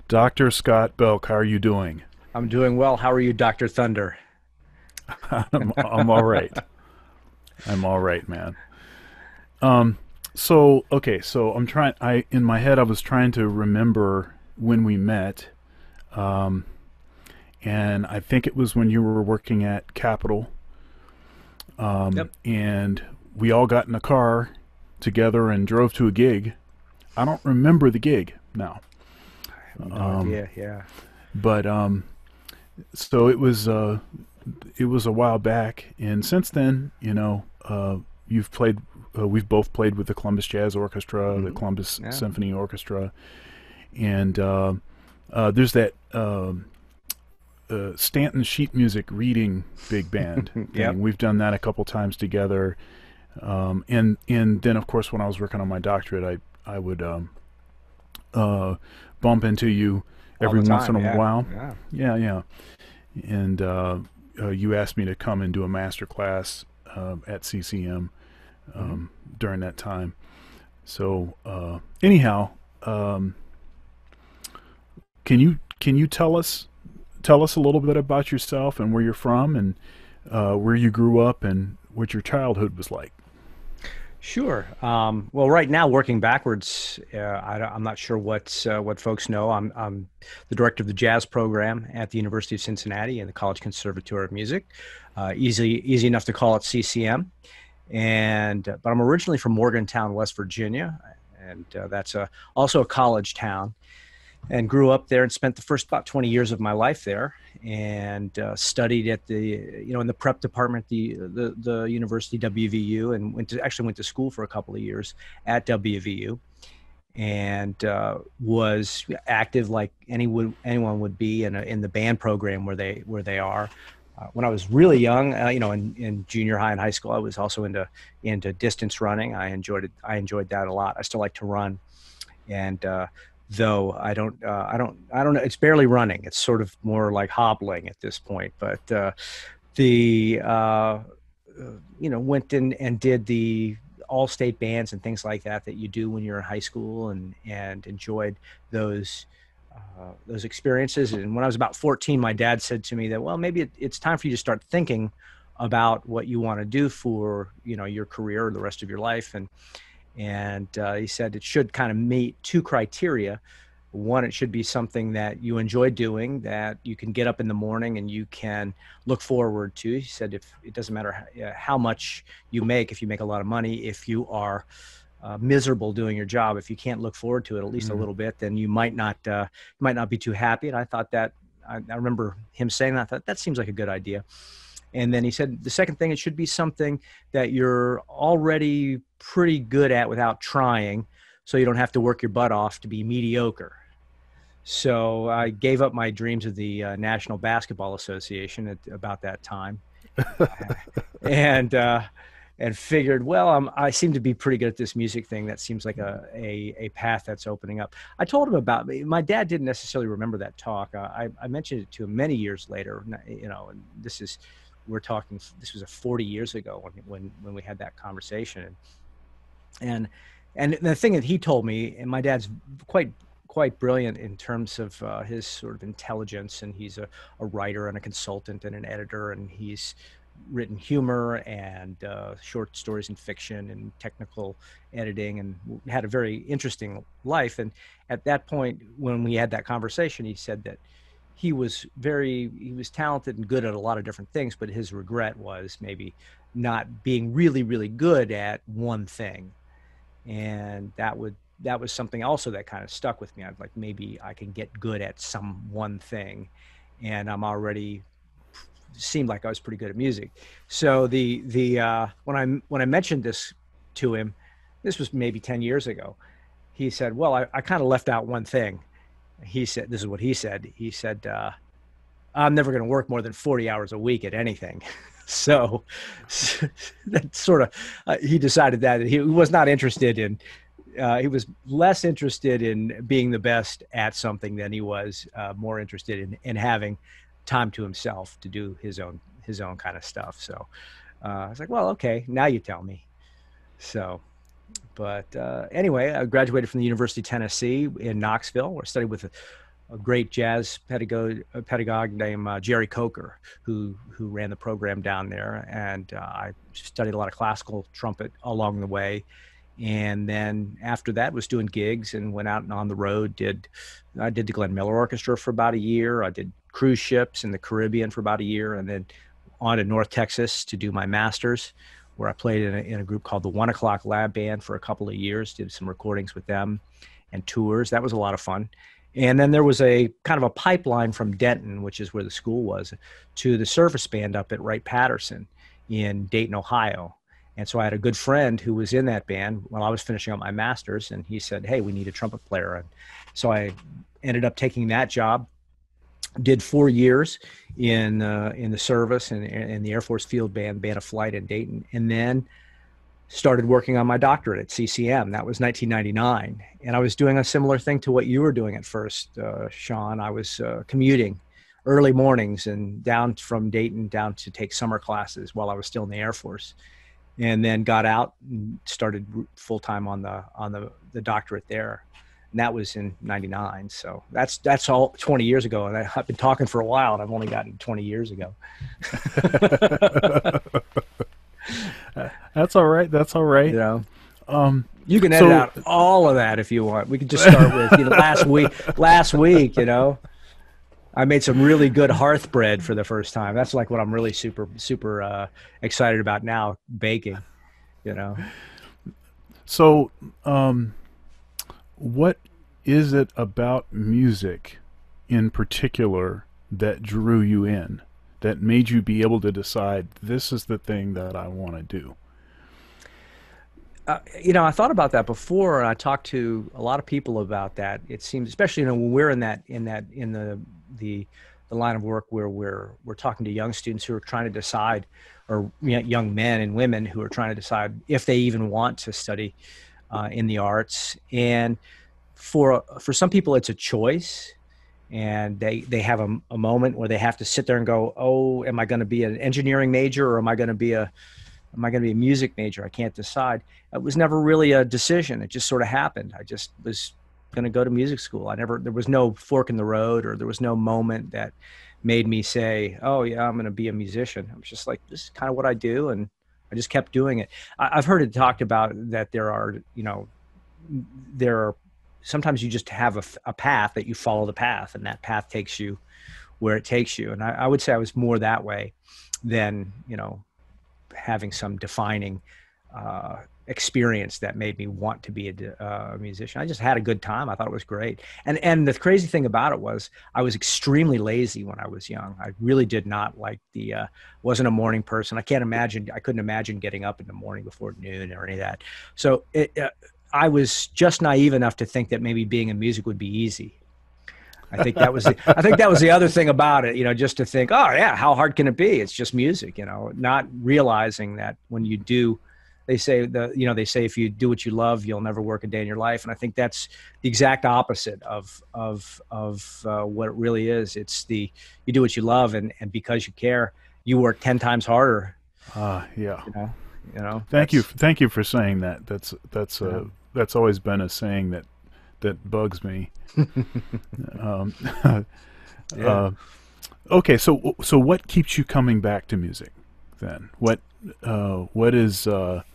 Dr. Scott Belk, how are you doing? I'm doing well. How are you, Dr. Thunder? I'm all right. I'm all right, man. Um, so I'm trying. In my head I was trying to remember when we met, um, and I think it was when you were working at Capitol, Yep. and we all got in a car together and drove to a gig. I don't remember the gig now, I have no um, idea. Yeah. but so it was a while back, and since then, you've played. We've both played with the Columbus Jazz Orchestra, the hmm Columbus Yeah. Symphony Orchestra, and there's that Stanton Sheet Music Reading Big Band Yep. thing. We've done that a couple times together, and then of course when I was working on my doctorate, I would uh, bump into you All every the once in time. a Yeah. while. Yeah. Yeah, yeah, and you asked me to come and do a master class at CCM hmm during that time. So anyhow, um, can you tell us a little bit about yourself and where you're from and where you grew up and what your childhood was like? Sure. Well, right now, working backwards, I'm not sure what folks know. I'm the director of the jazz program at the University of Cincinnati and the College Conservatory of Music. Easy enough to call it CCM. And but I'm originally from Morgantown, West Virginia, and that's also a college town. And grew up there and spent the first about 20 years of my life there, and studied at the in the prep department, the university WVU, and went to school for a couple of years at WVU, and was active like anyone would be in the band program where they are. When I was really young, in junior high and high school, I was also into distance running. I enjoyed that a lot. I still like to run, and though I don't know. It's barely running. It's sort of more like hobbling at this point. But the went in and did the all state bands and things like that you do when you're in high school, and enjoyed those those experiences. And when I was about 14, my dad said to me that, well, maybe it's time for you to start thinking about what you want to do for your career or the rest of your life. And he said it should kind of meet two criteria. One, it should be something that you enjoy doing, that you can get up in the morning and you can look forward to. He said, if it doesn't matter how much you make, if you make a lot of money, if you are miserable doing your job, if you can't look forward to it at least a Mm. little bit, then you might not be too happy. And I thought that I remember him saying that. I thought that seems like a good idea. And then he said the second thing, it should be something that you're already pretty good at without trying, so you don't have to work your butt off to be mediocre. So I gave up my dreams of the National Basketball Association at about that time, and figured, well, I seem to be pretty good at this music thing. That seems like a path that's opening up. I told him about me. My dad didn't necessarily remember that talk. I mentioned it to him many years later. And this is we're talking. This was 40 years ago when we had that conversation. And the thing that he told me, and my dad's quite brilliant in terms of his sort of intelligence, and he's a writer and a consultant and an editor, and he's written humor and short stories and fiction and technical editing, and had a very interesting life. And at that point, when we had that conversation, he said that he was talented and good at a lot of different things, but his regret was maybe not being really, really good at one thing. And that was something also that kind of stuck with me. I was like, maybe I can get good at some one thing, and I'm already seemed like I was pretty good at music. So the when I mentioned this to him, this was maybe 10 years ago. He said, well, I kind of left out one thing. He said, this is what he said. He said, I'm never going to work more than 40 hours a week at anything. So, that sort of, he decided that he was not interested in, he was less interested in being the best at something than he was more interested in having time to himself to do his own kind of stuff. So I was like, well, okay, now you tell me. So, but anyway, I graduated from the University of Tennessee in Knoxville, where I studied with a great jazz pedagogue named Jerry Coker, who ran the program down there, and I studied a lot of classical trumpet along the way. And then after that was doing gigs and went out and on the road. I did the Glenn Miller Orchestra for about a year. I did cruise ships in the Caribbean for about a year, and then on to North Texas to do my master's, where I played in a group called the 1 O'Clock Lab Band for a couple of years, did some recordings with them and tours. That was a lot of fun. And then there was a kind of a pipeline from Denton, which is where the school was, to the service band up at Wright-Patterson in Dayton, Ohio. And so I had a good friend who was in that band while I was finishing up my master's, and he said, "Hey, we need a trumpet player." And so I ended up taking that job, did 4 years in the service and in the Air Force Field Band, Band of Flight in Dayton, and then started working on my doctorate at CCM. That was 1999. And I was doing a similar thing to what you were doing at first, Sean. I was commuting early mornings and down from Dayton down to take summer classes while I was still in the Air Force, and then got out and started full-time on the doctorate there. And that was in 99. So that's all 20 years ago. And I've been talking for a while, and I've only gotten 20 years ago. That's all right. That's all right. You know, you can edit out all of that if you want. We could just start with, you know, last week, you know, I made some really good hearth bread for the first time. That's like what I'm really super excited about now, baking, you know. So, what is it about music in particular that drew you in, that made you be able to decide this is the thing that I want to do? You know, I thought about that before, and I talked to a lot of people about that. It seems, especially, you know, when we're in the line of work where we're talking to young students who are trying to decide, or young men and women who are trying to decide if they even want to study in the arts. And for some people, it's a choice, and they have a moment where they have to sit there and go, "Oh, am I going to be an engineering major, or am I going to be a music major? I can't decide." It was never really a decision. It just sort of happened. I just was going to go to music school. There was no fork in the road, or there was no moment that made me say, "Oh yeah, I'm going to be a musician." I was just like, this is kind of what I do. And I just kept doing it. I've heard it talked about that there are sometimes you just have a path that you follow the path, and that path takes you where it takes you. And I would say I was more that way than, you know, having some defining experience that made me want to be a musician. I just had a good time. I thought it was great. And the crazy thing about it was I was extremely lazy when I was young. I really did not like wasn't a morning person. I couldn't imagine getting up in the morning before noon or any of that. So I was just naive enough to think that maybe being in music would be easy. I think that was the other thing about it, you know, just to think, oh yeah, how hard can it be? It's just music, you know, not realizing that when you do, they say if you do what you love, you'll never work a day in your life. And I think that's the exact opposite of what it really is. It's you do what you love, and because you care, you work 10 times harder. Yeah. You know. Thank you for saying that. That's always been a saying that bugs me. Yeah. Okay, so what keeps you coming back to music then? What is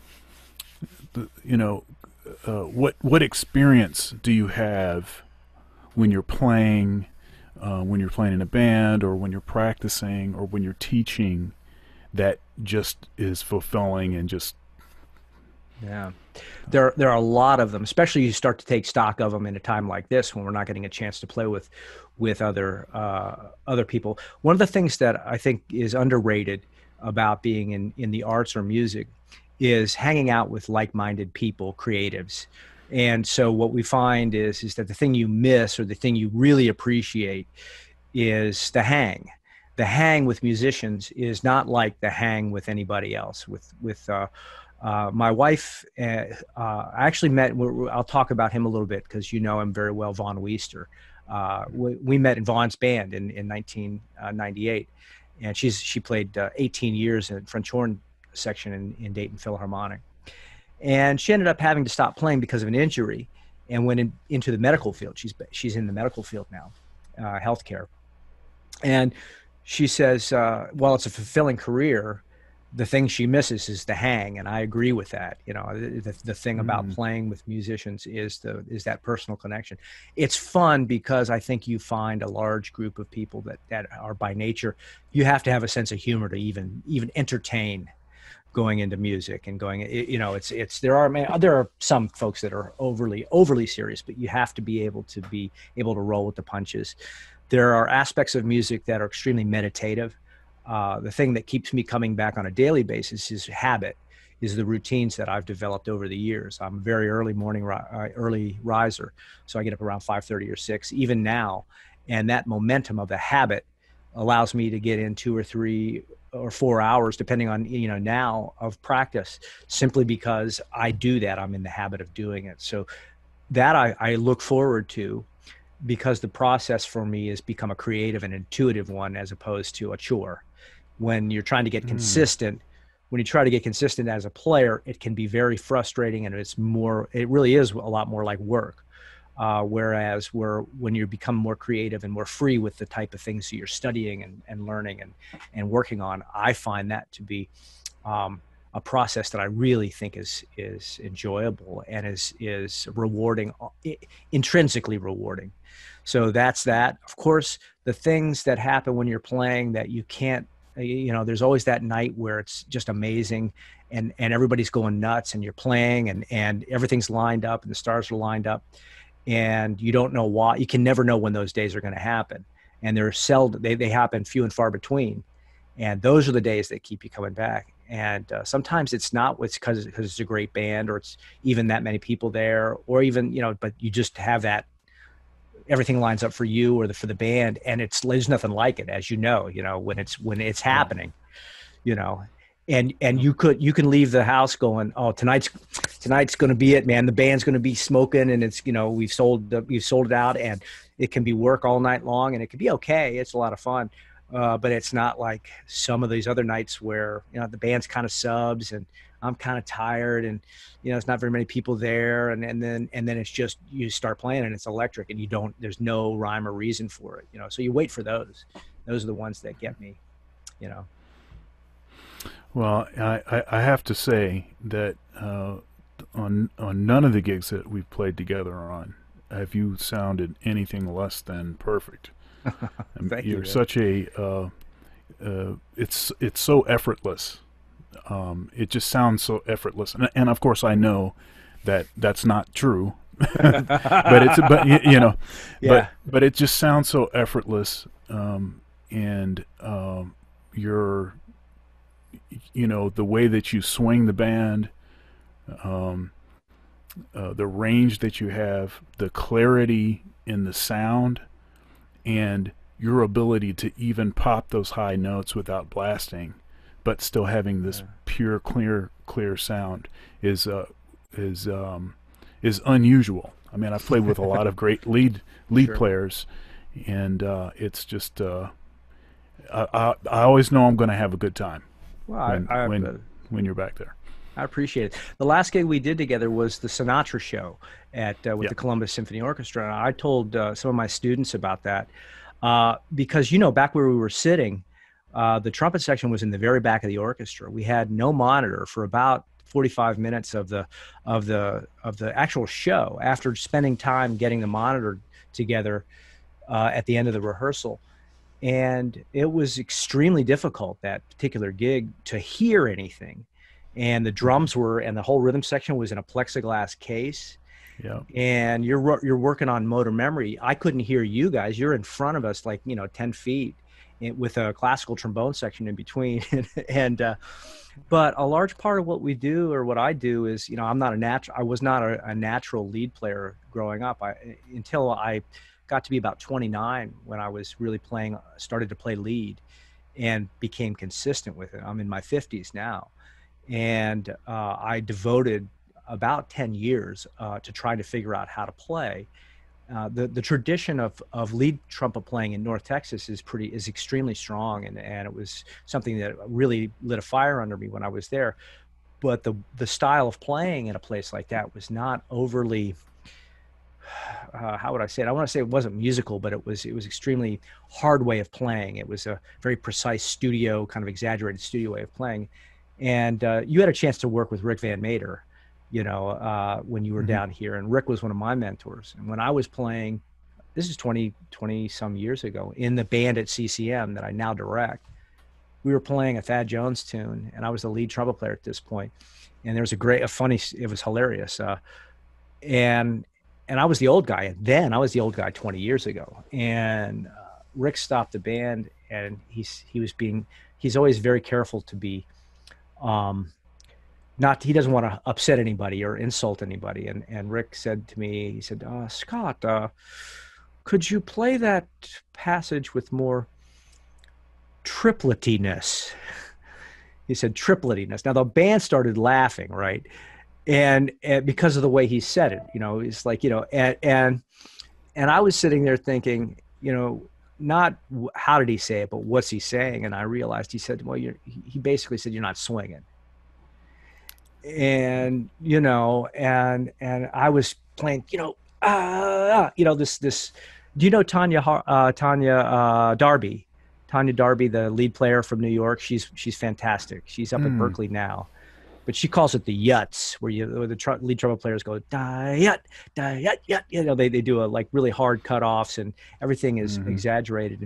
what experience do you have when you're playing in a band, or when you're practicing, or when you're teaching, that just is fulfilling and just... Yeah, there are a lot of them, especially you start to take stock of them in a time like this when we're not getting a chance to play with other people. One of the things that I think is underrated about being in the arts or music is hanging out with like-minded people, creatives. And so what we find is that the thing you miss, or the thing you really appreciate, is the hang. The hang with musicians is not like the hang with anybody else. My wife, I actually met, I'll talk about him a little bit because you know him very well, Vaughn Weister. We met in Vaughn's band in 1998, and she played 18 years in French horn section in Dayton Philharmonic. And she ended up having to stop playing because of an injury and went into the medical field. She's in the medical field now. healthcare. And she says, well, it's a fulfilling career. The thing she misses is the hang, and I agree with that. You know, the thing about Mm. playing with musicians is that personal connection. It's fun because I think you find a large group of people that are by nature. You have to have a sense of humor to even entertain going into music and going. You know, it's there are some folks that are overly serious, but you have to be able to roll with the punches. There are aspects of music that are extremely meditative. The thing that keeps me coming back on a daily basis is habit, is the routines that I've developed over the years. I'm a very early riser, so I get up around 5:30 or 6, even now, and that momentum of the habit allows me to get in 2 or 3 or 4 hours, depending on now, of practice, simply because I do that. I'm in the habit of doing it, so that I look forward to, because the process for me has become a creative and intuitive one as opposed to a chore. When you're trying to get Mm. consistent, when you try to get consistent as a player, it can be very frustrating, and it really is a lot more like work. Whereas when you become more creative and more free with the type of things that you're studying and learning and working on, I find that to be a process that I really think is enjoyable and is rewarding, intrinsically rewarding. So that's that. Of course, the things that happen when you're playing that you can't, there's always that night where it's just amazing, and everybody's going nuts, and you're playing, and everything's lined up, and the stars are lined up, and you don't know why. You can never know when those days are going to happen, and they're seldom. They happen few and far between, and those are the days that keep you coming back. And sometimes it's not because it's a great band, or it's even that many people there, or even but you just have that, everything lines up for you or for the band, and there's nothing like it, as when it's Yeah. happening, you know and you can leave the house going, oh, tonight's going to be it, man. The band's going to be smoking, and it's we've sold it out, and it can be work all night long, and it can be okay. It's a lot of fun, but it's not like some of these other nights where the band's kind of subs, and I'm kind of tired, and it's not very many people there, and then it's just, you start playing and it's electric, and there's no rhyme or reason for it, so you wait for those. Those are the ones that get me, you know Well, I have to say that on none of the gigs that we've played together on have you sounded anything less than perfect. Thank you, You're man. such a it's so effortless. It just sounds so effortless, and of course I know that that's not true. But Yeah. but it just sounds so effortless, and you're the way that you swing the band, um, the range that you have, the clarity in the sound, and your ability to even pop those high notes without blasting, but still having this pure, clear sound is is unusual. I mean, I've played with a lot of great lead Sure. players, and it's just I always know I'm going to have a good time Well, when when you're back there. I appreciate it. The last gig we did together was the Sinatra show at with Yeah. the Columbus Symphony Orchestra. And I told some of my students about that, because back where we were sitting, the trumpet section was in the very back of the orchestra. We had no monitor for about 45 minutes of the actual show. After spending time getting the monitor together at the end of the rehearsal, and it was extremely difficult, that particular gig, to hear anything. And the drums and the whole rhythm section was in a plexiglass case, Yeah. and you're working on motor memory. I couldn't hear you guys. You're in front of us, like 10 feet, with a classical trombone section in between. And but a large part of what we do, or what I do, is, I was not a natural lead player growing up. Until I got to be about 29, when I was really started to play lead and became consistent with it. I'm in my 50s now, and I devoted about 10 years to trying to figure out how to play. The tradition of lead trumpet playing in North Texas is extremely strong, and it was something that really lit a fire under me when I was there. But the style of playing in a place like that was not overly how would I say it? I want to say it wasn't musical, but it was extremely hard way of playing. It was a very precise studio, kind of exaggerated studio way of playing. And you had a chance to work with Rick Van Mater, when you were Hmm. down here. And Rick was one of my mentors. And when I was playing, this is 20 some years ago, in the band at CCM that I now direct, we were playing a Thad Jones tune, and I was the lead trumpet player at this point. And there was it was hilarious. And I was the old guy. And then I was the old guy 20 years ago. And Rick stopped the band, and he's always very careful to be, um, not, he doesn't want to upset anybody or insult anybody. And Rick said to me, he said, Scott, could you play that passage with more tripletiness? He said tripletiness. Now the band started laughing, right? And because of the way he said it, it's like, and I was sitting there thinking, not how did he say it, but what's he saying? And I realized he said, well, he basically said, you're not swinging. And, and I was playing, this, do you know Tanya Darby? Tanya Darby, the lead player from New York. She's fantastic. She's up at Mm. Berkeley now, but she calls it the yuts, where the lead trumpet players go da yut, da yut yut. They do a like really hard cutoffs, and everything is Hmm. exaggerated,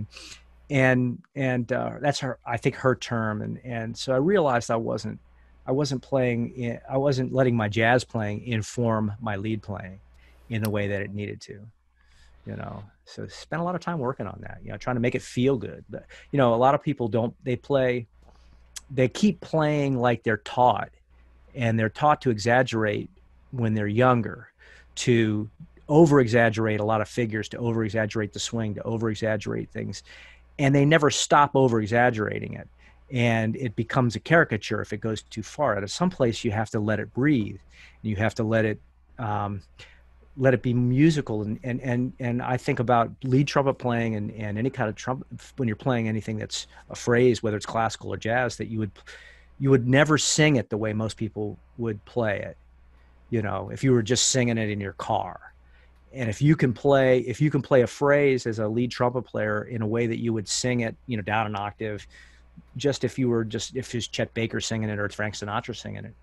and that's I think her term, and so I realized I wasn't letting my jazz playing inform my lead playing in the way that it needed to. So spent a lot of time working on that, trying to make it feel good. But a lot of people don't, they keep playing like they're taught, and they're taught to exaggerate when they're younger, to over exaggerate a lot of figures, to over exaggerate the swing, to over exaggerate things, and they never stop over exaggerating it, and it becomes a caricature if it goes too far. At some place you have to let it breathe, and you have to um, let it be musical. And I think about lead trumpet playing, and any kind of trumpet, when you're playing anything that's a phrase, whether it's classical or jazz, that you would never sing it the way most people would play it, if you were just singing it in your car. And if you can play a phrase as a lead trumpet player in a way that you would sing it, down an octave, if it's Chet Baker singing it or it's Frank Sinatra singing it,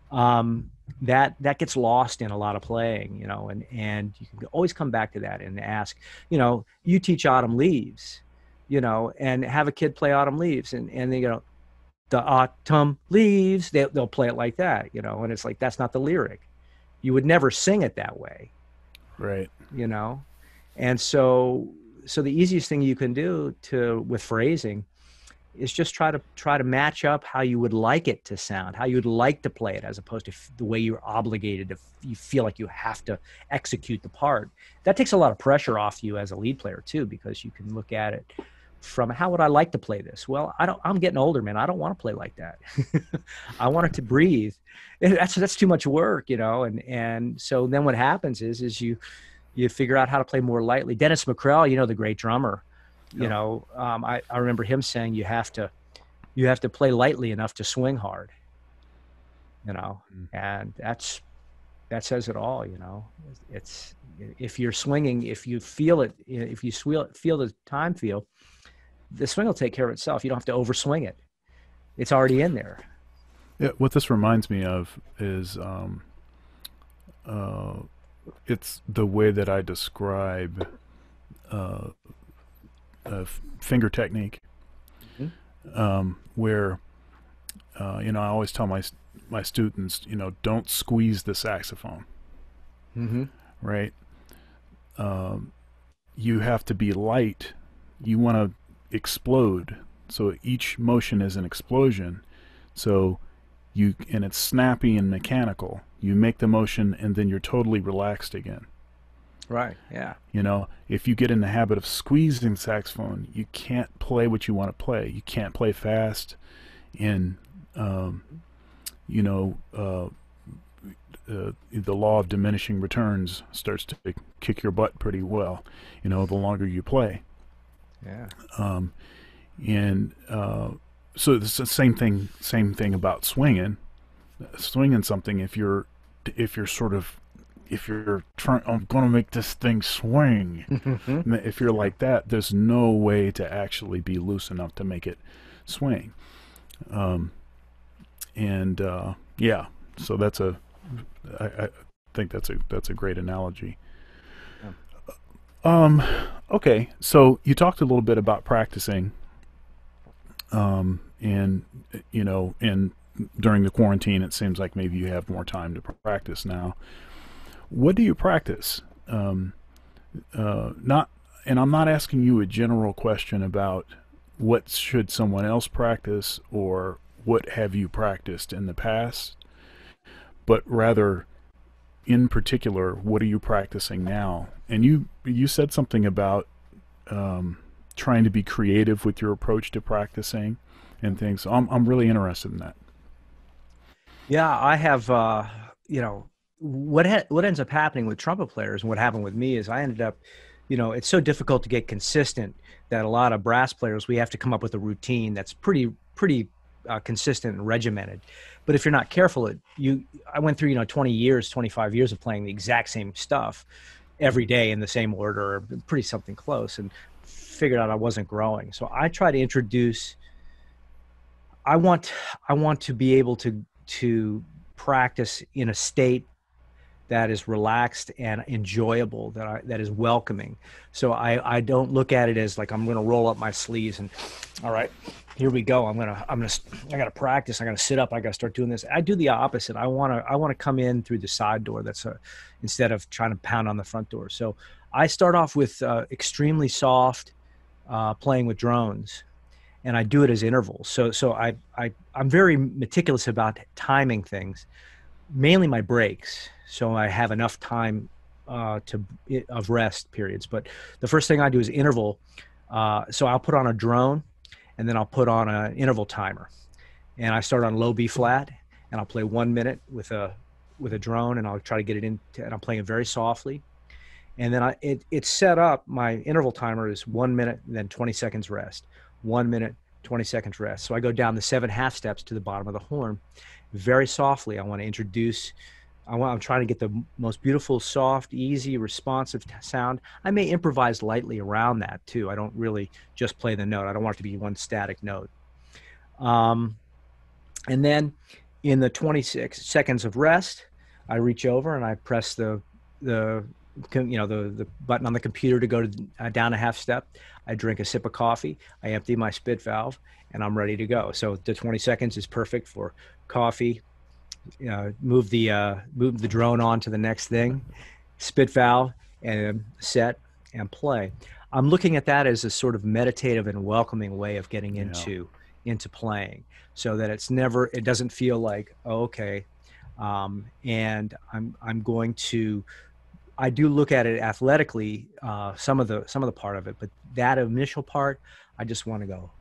that gets lost in a lot of playing, and you can always come back to that and ask, you teach Autumn Leaves, and have a kid play Autumn Leaves, and they go, the autumn leaves, they'll play it like that, and it's like, that's not the lyric. You would never sing it that way, Right. you know? And so the easiest thing you can do with phrasing is just try to match up how you would like it to sound, how you would like to play it, as opposed to the way you're obligated to, you feel like you have to execute the part. That takes a lot of pressure off you as a lead player too, because you can look at it from, how would I like to play this? Well, I'm getting older, man. I don't want to play like that. I want it to breathe. That's too much work, and so then what happens is you figure out how to play more lightly. Dennis McCrell, the great drummer, Yeah. I remember him saying you have to play lightly enough to swing hard, Mm. and that says it all. It's, if you're swinging, if you feel it, if you feel the time feel, the swing will take care of itself. You don't have to overswing it. It's already in there. Yeah. What this reminds me of is uh, it's the way that I describe uh, finger technique, Mhm. where I always tell my students, don't squeeze the saxophone, Mm-hmm. right? Um, you have to be light. You want to explode, so each motion is an explosion. So and it's snappy and mechanical. You make the motion, and then you're totally relaxed again. Right. Yeah. If you get in the habit of squeezing saxophone, you can't play what you want to play. You can't play fast, and um, you know, the law of diminishing returns starts to kick your butt pretty well. The longer you play, Yeah. um, and so it's the same thing. Same thing about swinging something. If you're sort of if you're trying, I'm going to make this thing swing. If you're Yeah. like that, there's no way to actually be loose enough to make it swing. Um, and yeah, so I think that's a great analogy. Yeah. Um, okay, so you talked a little bit about practicing, and and during the quarantine, it seems like maybe you have more time to practice now. What do you practice? Not, and I'm not asking you a general question about what should someone else practice or what have you practiced in the past, but rather, in particular, what are you practicing now? And you said something about trying to be creative with your approach to practicing and things. So I'm really interested in that. Yeah, I have, what ends up happening with trumpet players and what happened with me is I ended up, it's so difficult to get consistent that a lot of brass players, we have to come up with a routine that's pretty consistent and regimented. But if you're not careful, I went through, 20 years, 25 years of playing the exact same stuff every day in the same order, or pretty something close, and figured out I wasn't growing. So I try to introduce I want I want to be able to practice in a state that is relaxed and enjoyable, that is welcoming. So I don't look at it as like I'm going to roll up my sleeves and all right, here we go. I got to practice. I got to sit up. I got to start doing this. I do the opposite. I want to come in through the side door. Instead of trying to pound on the front door. So I start off with extremely soft playing with drones, and I do it as intervals. I'm very meticulous about timing things, mainly my breaks, so I have enough time of rest periods. But the first thing I do is interval. So I'll put on a drone, and then I'll put on an interval timer, and I start on low B flat, and I'll play 1 minute with a drone, and I'll try to get it in, and I'm playing it very softly. And then it's set up. My interval timer is 1 minute, and then 20 seconds rest. 1 minute, 20 seconds rest. So I go down the 7 half steps to the bottom of the horn, very softly. I want to introduce. I'm trying to get the most beautiful, soft, easy, responsive sound. I may improvise lightly around that too. I don't really just play the note. I don't want it to be one static note. Um, and then in the 26 seconds of rest, I reach over and I press the the button on the computer to go down a half step. I drink a sip of coffee. I empty my spit valve, and I'm ready to go. So the 20 seconds is perfect for coffee. Move the drone on to the next thing, spit valve, and set and play. I'm looking at that as a sort of meditative and welcoming way of getting Yeah. into playing, so that it doesn't feel like, oh, okay. And I'm going to I do look at it athletically, some of the part of it, but that initial part, I just want to go,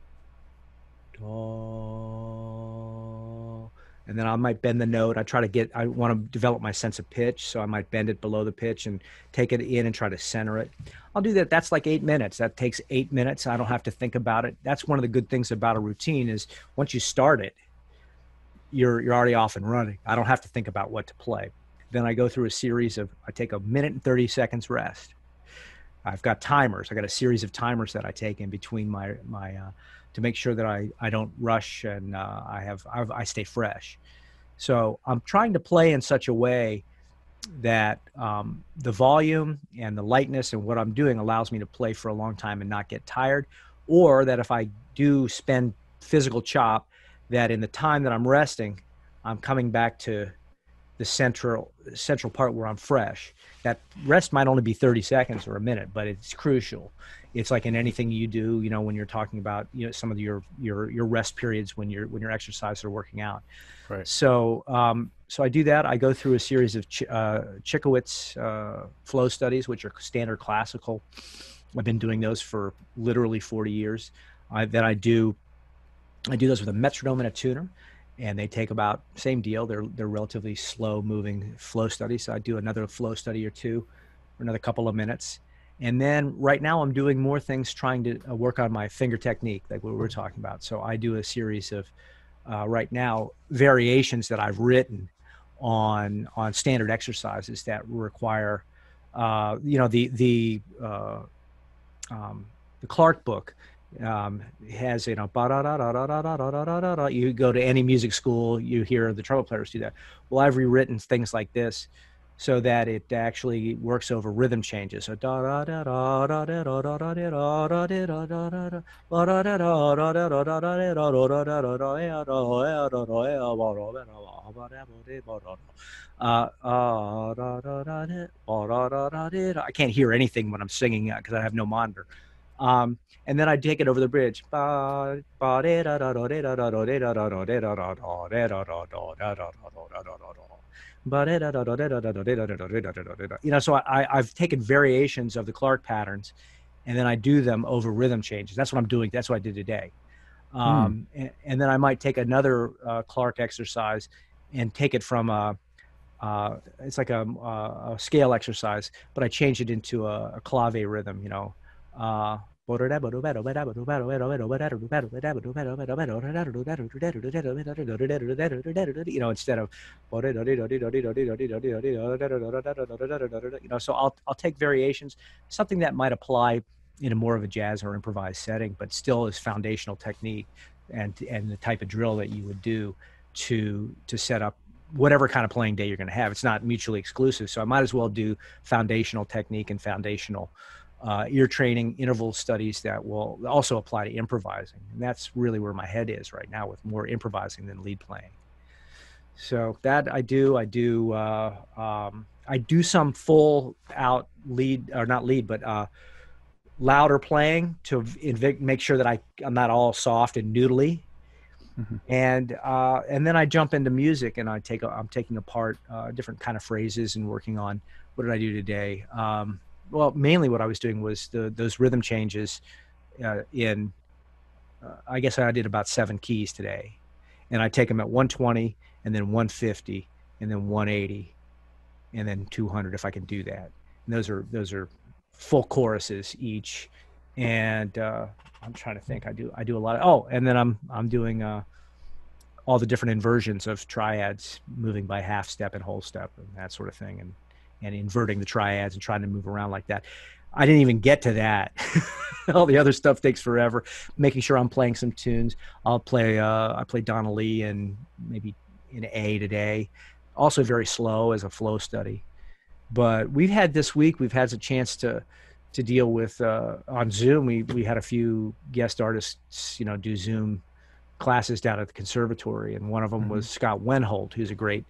"Oh," and then I might bend the note. I want to develop my sense of pitch, so I might bend it below the pitch and take it in and try to center it. I'll do that. That's like 8 minutes. That takes 8 minutes. I don't have to think about it. That's one of the good things about a routine is once you start it, you're already off and running. I don't have to think about what to play. Then I go through I take a minute and 30 seconds rest. I've got timers. I got a series of timers that I take in between my to make sure that I don't rush, and I stay fresh. So I'm trying to play in such a way that the volume and the lightness and what I'm doing allows me to play for a long time and not get tired, or that if I do spend physical chop, that in the time that I'm resting, I'm coming back to the central part where I'm fresh. That rest might only be 30 seconds or a minute, but it's crucial. It's like in anything you do, when you're talking about, some of your rest periods when you're exercising or working out. Right. So I do that. I go through a series of Chikowitz flow studies, which are standard classical. I've been doing those for literally 40 years. Then I do those with a metronome and a tuner, and they take about same deal. They're relatively slow moving flow studies. So I do another flow study or two, or another couple of minutes. And then right now I'm doing more things, trying to work on my finger technique, like what we were talking about. So I do a series of right now variations that I've written on standard exercises that require, the Clark book has, you go to any music school, you hear the trumpet players do that. Well, I've rewritten things like this so that it actually works over rhythm changes. So I can't hear anything when I'm singing because I have no monitor. And then I take it over the bridge. So I've taken variations of the Clark patterns, and then I do them over rhythm changes. That's what I'm doing. That's what I did today. And then I might take another Clark exercise and take it from it's like a scale exercise, but I change it into a clave rhythm, instead of, so I'll take variations, something that might apply in a more of a jazz or improvised setting, but still is foundational technique and the type of drill that you would do to set up whatever kind of playing day you're going to have. It's not mutually exclusive. So I might as well do foundational technique and foundational ear training interval studies that will also apply to improvising. And that's really where my head is right now, with more improvising than lead playing. So that I do some full out lead, or not lead, but louder playing to make sure that I'm not all soft and noodly. And then I jump into music, and I'm taking apart different kind of phrases and working on, what did I do today? Well, mainly what I was doing was those rhythm changes I guess I did about 7 keys today, and I take them at 120 and then 150 and then 180 and then 200 if I can do that. And those are full choruses each. And I'm trying to think. I do a lot of, and then I'm doing all the different inversions of triads, moving by half step and whole step and that sort of thing, and inverting the triads and trying to move around like that. I didn't even get to that. All the other stuff takes forever. Making sure I'm playing some tunes. I play Donna Lee and maybe in A today. Also very slow as a flow study. But we've had a chance to deal with on Zoom. We had a few guest artists, do Zoom classes down at the conservatory, and one of them was Scott Wenholt, who's a great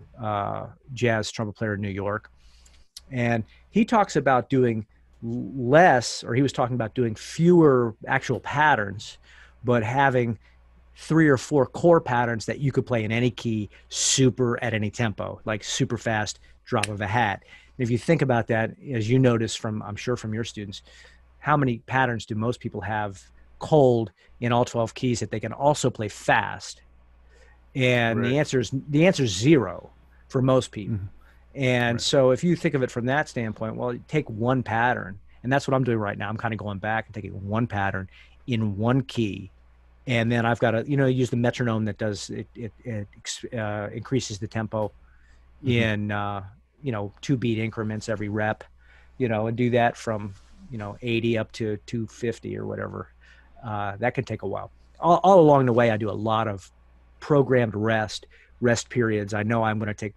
jazz trumpet player in New York. And he talks about doing less, or he was talking about doing fewer actual patterns, but having 3 or 4 core patterns that you could play in any key, super at any tempo, like super fast, drop of a hat. And if you think about that, as you notice I'm sure from your students, how many patterns do most people have cold in all 12 keys that they can also play fast? And the answer is 0 for most people. And so if you think of it from that standpoint, well, take one pattern, and that's what I'm doing right now. I'm kind of going back and taking one pattern in one key, and then I've got to, use the metronome that does it increases the tempo in 2-beat increments every rep, and do that from 80 up to 250 or whatever. That can take a while. All along the way, I do a lot of programmed rest periods. I know I'm going to take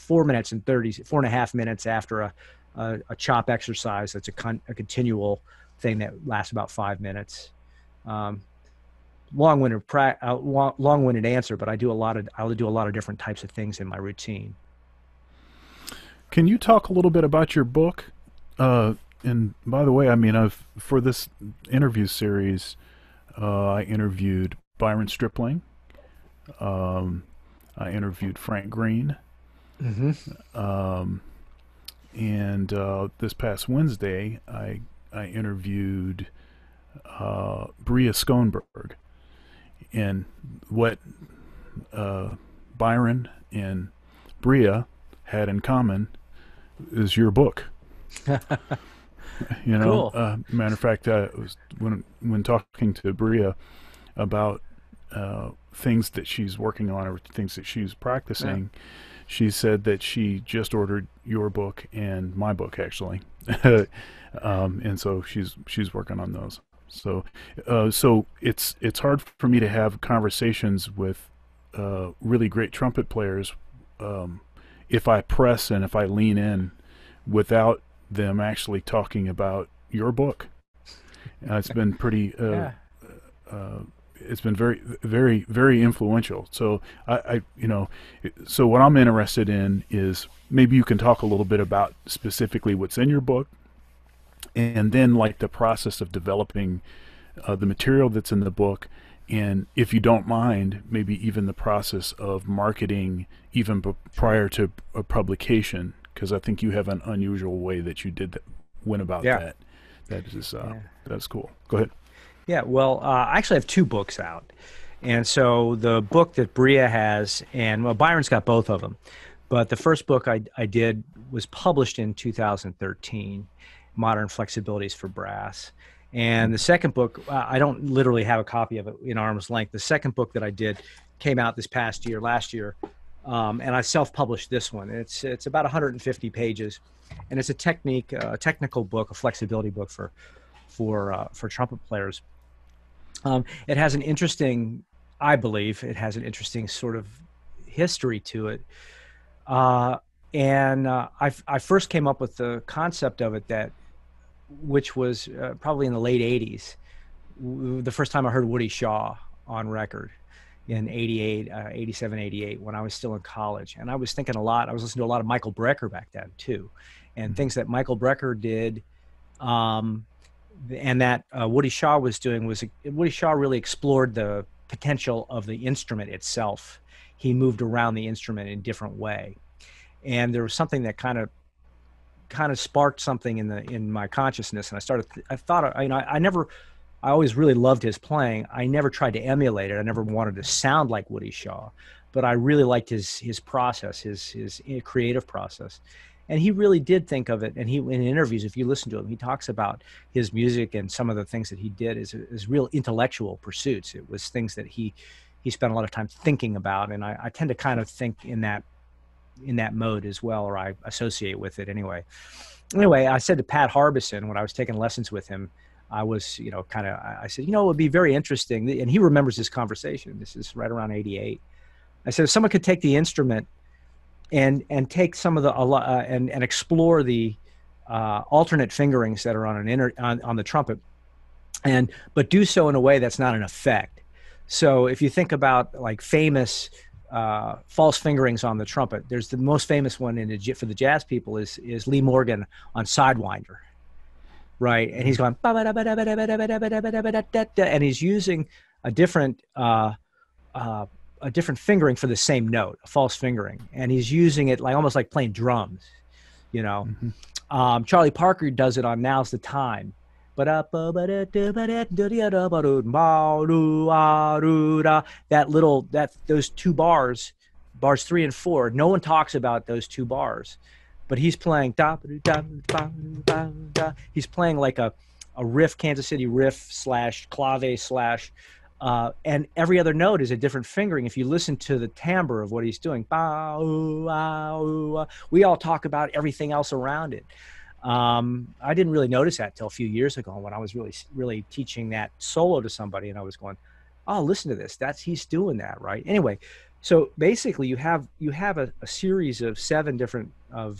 4.5 minutes after a chop exercise. That's a continual thing that lasts about 5 minutes. Long-winded answer, but I'll do a lot of different types of things in my routine. Can you talk a little bit about your book? And by the way, for this interview series, I interviewed Byron Stripling. I interviewed Frank Green. And this past Wednesday, I interviewed Bria Schoenberg. And what Byron and Bria had in common is your book. Cool. Matter of fact, when talking to Bria about things that she's working on or things that she's practicing, she said that she just ordered your book and my book actually, and so she's working on those. So, so it's hard for me to have conversations with really great trumpet players if I press and if I lean in without them actually talking about your book. It's been pretty. Yeah. It's been very, very, very influential. So so what I'm interested in is maybe you can talk a little bit about specifically what's in your book, and then like the process of developing the material that's in the book, and if you don't mind, maybe even the process of marketing even prior to a publication, because I think you have an unusual way that you went about Yeah. that. That is Yeah. that's cool. Go ahead. Yeah, well, I actually have two books out. And so the book that Bria has, and well, Byron's got both of them. But the first book I did was published in 2013, Modern Flexibilities for Brass. And the second book, I don't literally have a copy of it in arm's length. The second book that I did came out this past year, last year, and I self-published this one. It's about 150 pages, and it's a technical book, a flexibility book for trumpet players. It has an interesting, I believe, it has an interesting sort of history to it. I first came up with the concept of it which was probably in the late 80s. The first time I heard Woody Shaw on record in 88, 87, 88, when I was still in college. And I was thinking a lot, I was listening to a lot of Michael Brecker back then too. And things that Michael Brecker did, and that Woody Shaw was doing Woody Shaw really explored the potential of the instrument itself. He moved around the instrument in a different way. And there was something that kind of sparked something in my consciousness. And I always really loved his playing. I never tried to emulate it. I never wanted to sound like Woody Shaw, but I really liked his process, his creative process. And he really did think of it. And in interviews, if you listen to him, he talks about his music and some of the things that he did as real intellectual pursuits. It was things that he spent a lot of time thinking about. And I tend to kind of think in that mode as well, or I associate with it anyway. Anyway, I said to Pat Harbison when I was taking lessons with him, I was, I said, it would be very interesting. And he remembers this conversation. This is right around 88. I said, if someone could take the instrument and take some of the and explore the alternate fingerings that are on the trumpet, but do so in a way that's not an effect. So if you think about like famous false fingerings on the trumpet, there's the most famous one for the jazz people is Lee Morgan on Sidewinder, right? And he's going and he's using a different fingering for the same note, a false fingering, and he's using it almost like playing drums, Charlie Parker does it on Now's the Time. Those two bars 3 and 4, no one talks about those two bars, but he's playing he's playing like a riff, Kansas City riff / clave / and every other note is a different fingering. If you listen to the timbre of what he's doing, we all talk about everything else around it. I didn't really notice that till a few years ago when I was really teaching that solo to somebody, and I was going, "Oh, listen to this. He's doing that, right?" Anyway, so basically, you have a series of seven different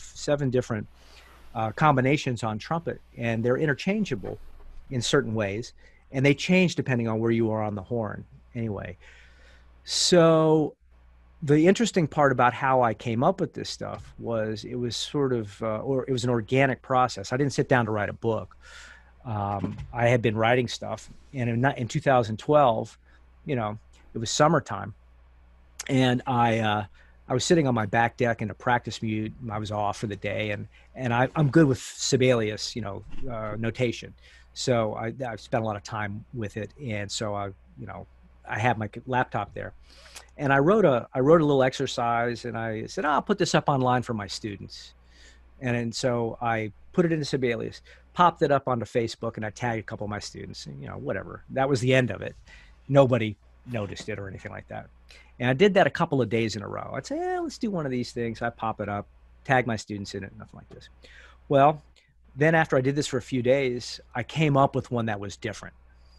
combinations on trumpet, and they're interchangeable in certain ways, and they change depending on where you are on the horn. Anyway, so the interesting part about how I came up with this stuff was it was sort of, it was an organic process. I didn't sit down to write a book. I had been writing stuff, and in 2012, it was summertime, and I was sitting on my back deck in a practice mute. I was off for the day, and I'm good with Sibelius, notation. So I've spent a lot of time with it, and so I have my laptop there. And I wrote a little exercise, and I said, I'll put this up online for my students. And so I put it into Sibelius, popped it up onto Facebook, and I tagged a couple of my students, and whatever. That was the end of it. Nobody noticed it or anything like that. And I did that a couple of days in a row. I'd say, let's do one of these things. I pop it up, tag my students in it, nothing like this. Well, then after I did this for a few days, I came up with one that was different.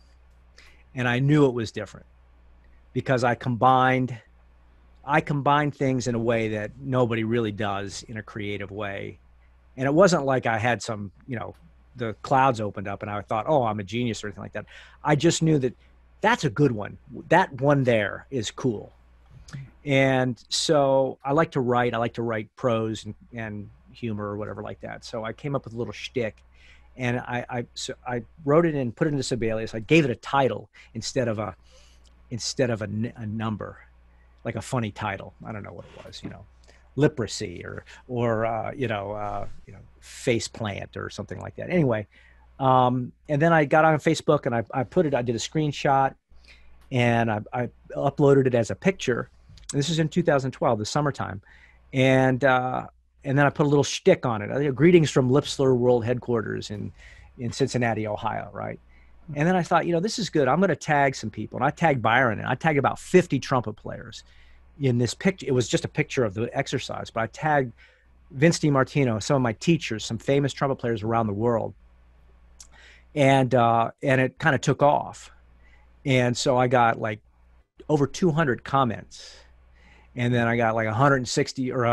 And I knew it was different because I combined things in a way that nobody really does in a creative way. And it wasn't like I had some, the clouds opened up and I thought, oh, I'm a genius or anything like that. I just knew that that's a good one. That one there is cool. And so I like to write. I like to write prose and humor or whatever like that. So I came up with a little shtick, and I wrote it in, put it into Sibelius. I gave it a title instead of a number, like a funny title. I don't know what it was, leprosy or face plant or something like that. Anyway, and then I got on Facebook and I did a screenshot and I uploaded it as a picture. And this is in 2012, the summertime. And then I put a little shtick on it. Greetings from Lipsler World Headquarters in Cincinnati, Ohio, right? And then I thought, this is good. I'm going to tag some people. And I tagged Byron, and I tagged about 50 trumpet players in this picture. It was just a picture of the exercise, but I tagged Vince DiMartino, some of my teachers, some famous trumpet players around the world. And it kind of took off. And so I got like over 200 comments. And then I got like 160 or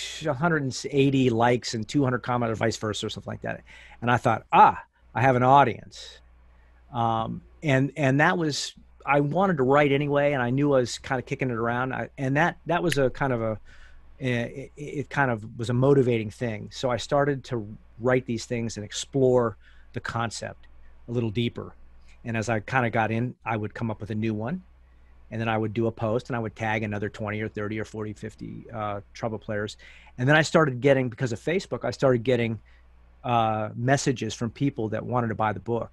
180 likes and 200 comments or vice versa or something like that. And I thought, I have an audience. And that was, I wanted to write anyway, and I knew I was kind of kicking it around. And that was a kind of it kind of was a motivating thing. So I started to write these things and explore the concept a little deeper. And as I kind of got in, I would come up with a new one. And then I would do a post and I would tag another 20 or 30 or 40, 50 trumpet players. And then I started getting, because of Facebook, I started getting messages from people that wanted to buy the book.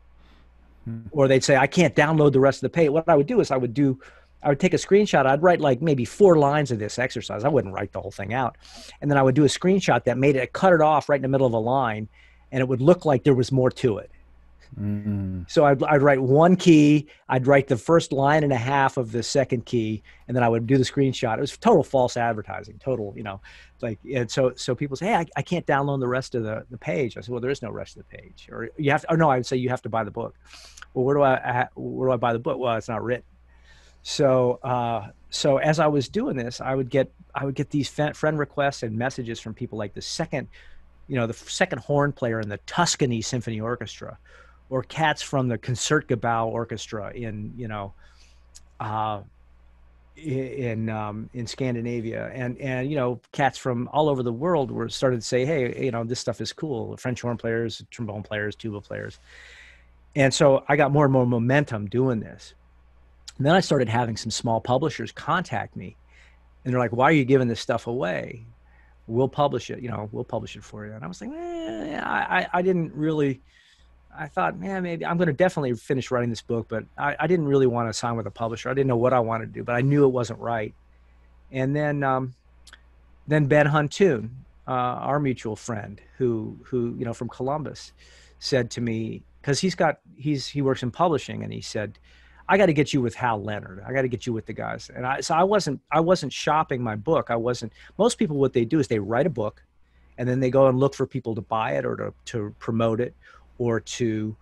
Or they'd say, I can't download the rest of the page. What I would do is I would take a screenshot. I'd write like maybe 4 lines of this exercise. I wouldn't write the whole thing out. And then I would do a screenshot that made it, cut it off right in the middle of a line, and it would look like there was more to it. So I'd write one key, I'd write the first line and a half of the second key, and then I would do the screenshot. It was total false advertising, total, and so people say, hey, I can't download the rest of the page. I said, well, there is no rest of the page. Or you have to, or no, I would say you have to buy the book. Well, where do I buy the book? Well, it's not written. So as I was doing this, I would get these friend requests and messages from people like the second horn player in the Tuscany Symphony Orchestra, or cats from the Concertgebouw Orchestra in Scandinavia, and cats from all over the world started to say, hey, this stuff is cool. French horn players, trombone players, tuba players. And so I got more and more momentum doing this. And then I started having some small publishers contact me, and they're like, why are you giving this stuff away? We'll publish it, we'll publish it for you. And I was like, I didn't really, I thought, maybe I'm going to definitely finish writing this book, but I didn't really want to sign with a publisher. I didn't know what I wanted to do, but I knew it wasn't right. And then Ben Huntoon, our mutual friend who from Columbus, said to me, because he works in publishing, and he said, I got to get you with Hal Leonard. I got to get you with the guys. And I wasn't shopping my book. Most people, what they do is they write a book, and then they go and look for people to buy it or to promote it, or to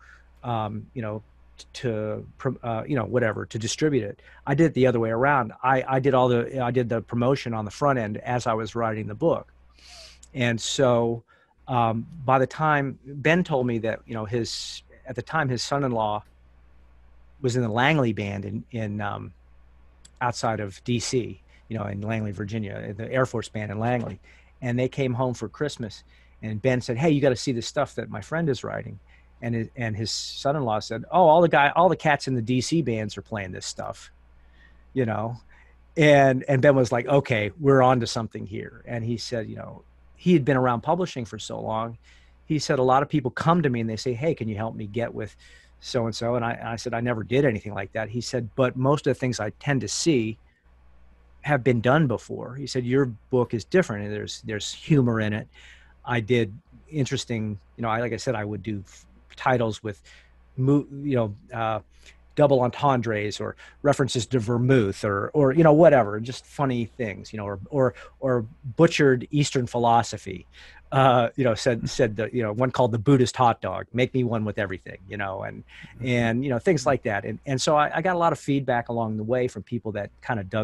whatever, to distribute it. I did it the other way around. I did the promotion on the front end as I was writing the book. And so by the time Ben told me that, at the time his son-in-law was in the Langley band in outside of DC, in Langley, Virginia, the Air Force band in Langley. And they came home for Christmas, and Ben said, hey, you got to see the stuff that my friend is writing. And his son-in-law said, oh, all the cats in the DC bands are playing this stuff, and Ben was like, okay, we're on to something here. And he said, he had been around publishing for so long. He said, a lot of people come to me and they say, hey, can you help me get with so-and-so? And I said, I never did anything like that. He said, but most of the things I tend to see have been done before. He said, your book is different, and there's humor in it. I did interesting, like I said, I would do titles with, double entendres or references to vermouth or you know, whatever, just funny things, you know, or butchered Eastern philosophy. You know, said the, you know, one called the Buddhist hot dog, make me one with everything, you know, and you know, things like that. And so I got a lot of feedback along the way from people that kind of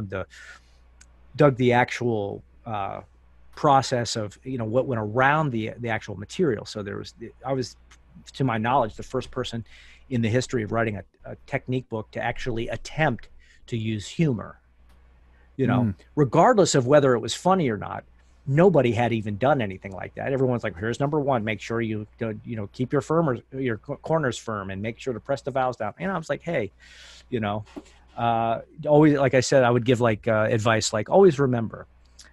dug the actual process of, you know, what went around the actual material. So I was, to my knowledge, the first person in the history of writing a technique book to actually attempt to use humor, you know, regardless of whether it was funny or not. Nobody had even done anything like that. Everyone's like, here's number one, make sure you know, keep your your corners firm and make sure to press the vowels down. And I was like, hey, you know, always, like I said, I would give like advice, like always remember,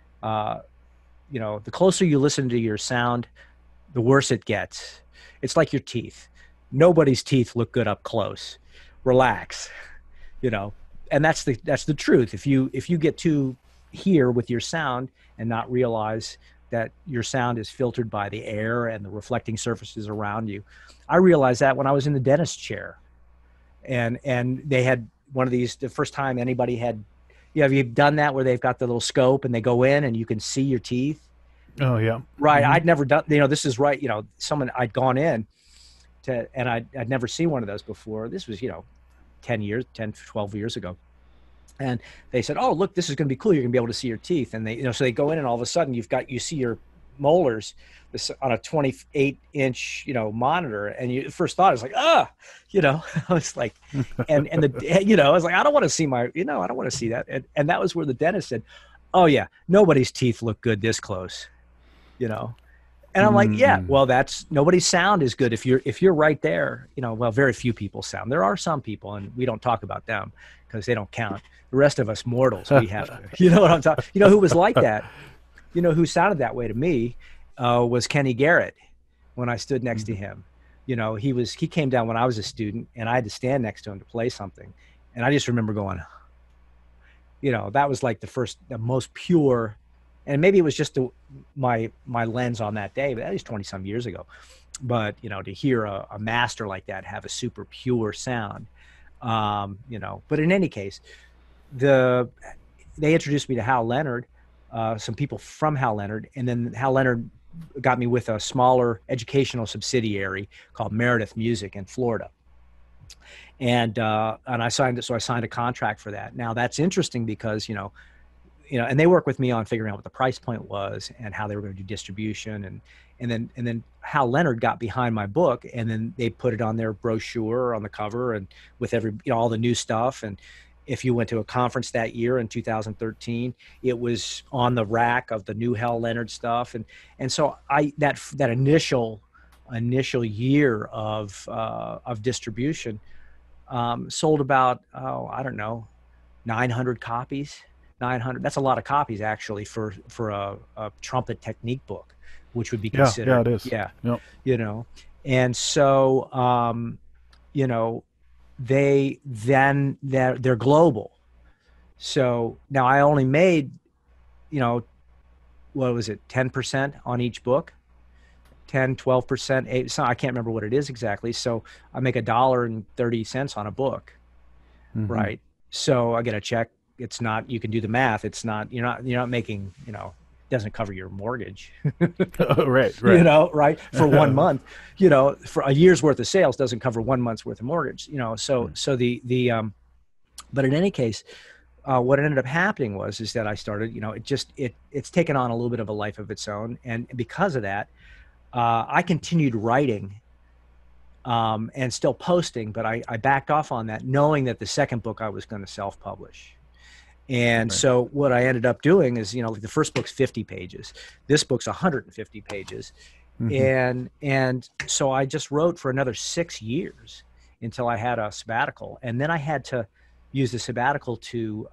you know, the closer you listen to your sound, the worse it gets. It's like your teeth. Nobody's teeth look good up close. Relax, you know, and that's the truth. If you get too here with your sound and not realize that your sound is filtered by the air and the reflecting surfaces around you. I realized that when I was in the dentist chair, and they had one of these, the first time anybody had, you know, have you done that where they've got the little scope and they go in and you can see your teeth? Oh yeah. Right. I'd never done, you know, this is right. You know, I'd gone in to, and I'd never seen one of those before. This was, you know, 10, 12 years ago. And they said, oh, look, this is going to be cool. You're going to be able to see your teeth. And they, you know, so they go in and all of a sudden you see your molars on a 28-inch, you know, monitor. And you first thought, is like, you know, I was like, and the, you know, I was like, I don't want to see my, you know, I don't want to see that. And that was where the dentist said, oh yeah, nobody's teeth look good this close, you know? And I'm like, yeah, well, nobody's sound is good. If you're right there, you know, well, very few people sound. There are some people, and we don't talk about them because they don't count. The rest of us mortals, we have to, you know what I'm talking, you know, who was like that, you know, who sounded that way to me, was Kenny Garrett when I stood next to him. You know, he came down when I was a student and I had to stand next to him to play something. And I just remember going, you know, that was like the most pure, and maybe it was just my lens on that day, but that was 20 some years ago. But, you know, to hear a master like that have a super pure sound, you know, but in any case, they introduced me to Hal Leonard, some people from Hal Leonard, and then Hal Leonard got me with a smaller educational subsidiary called Meredith Music in Florida. And I signed a contract for that. Now that's interesting because, you know, and they work with me on figuring out what the price point was and how they were going to do distribution. And then Hal Leonard got behind my book, and then they put it on their brochure on the cover and with all the new stuff. And if you went to a conference that year in 2013, it was on the rack of the new Hal Leonard stuff. And so that initial year of distribution, sold about, I don't know, 900 copies. 900. That's a lot of copies actually for a trumpet technique book, which would be considered. Yeah, it is. Yeah. Yep. You know, and so, you know, they're global. So now I only made, you know, what was it? 10% on each book, 10, 12%, 8. So I can't remember what it is exactly. So I make $1.30 on a book. Right. So I get a check. It's not, you can do the math. It's not, you're not making, you know, doesn't cover your mortgage. Right. You know, right. For 1 month, you know, for a year's worth of sales doesn't cover 1 month's worth of mortgage, you know? So but in any case, what ended up happening is that I started, you know, it's taken on a little bit of a life of its own. And because of that, I continued writing, and still posting, but I backed off on that, knowing that the second book I was going to self-publish. And so what I ended up doing is, you know, like the first book's 50 pages. This book's 150 pages. And so I just wrote for another 6 years until I had a sabbatical. And then I had to use the sabbatical to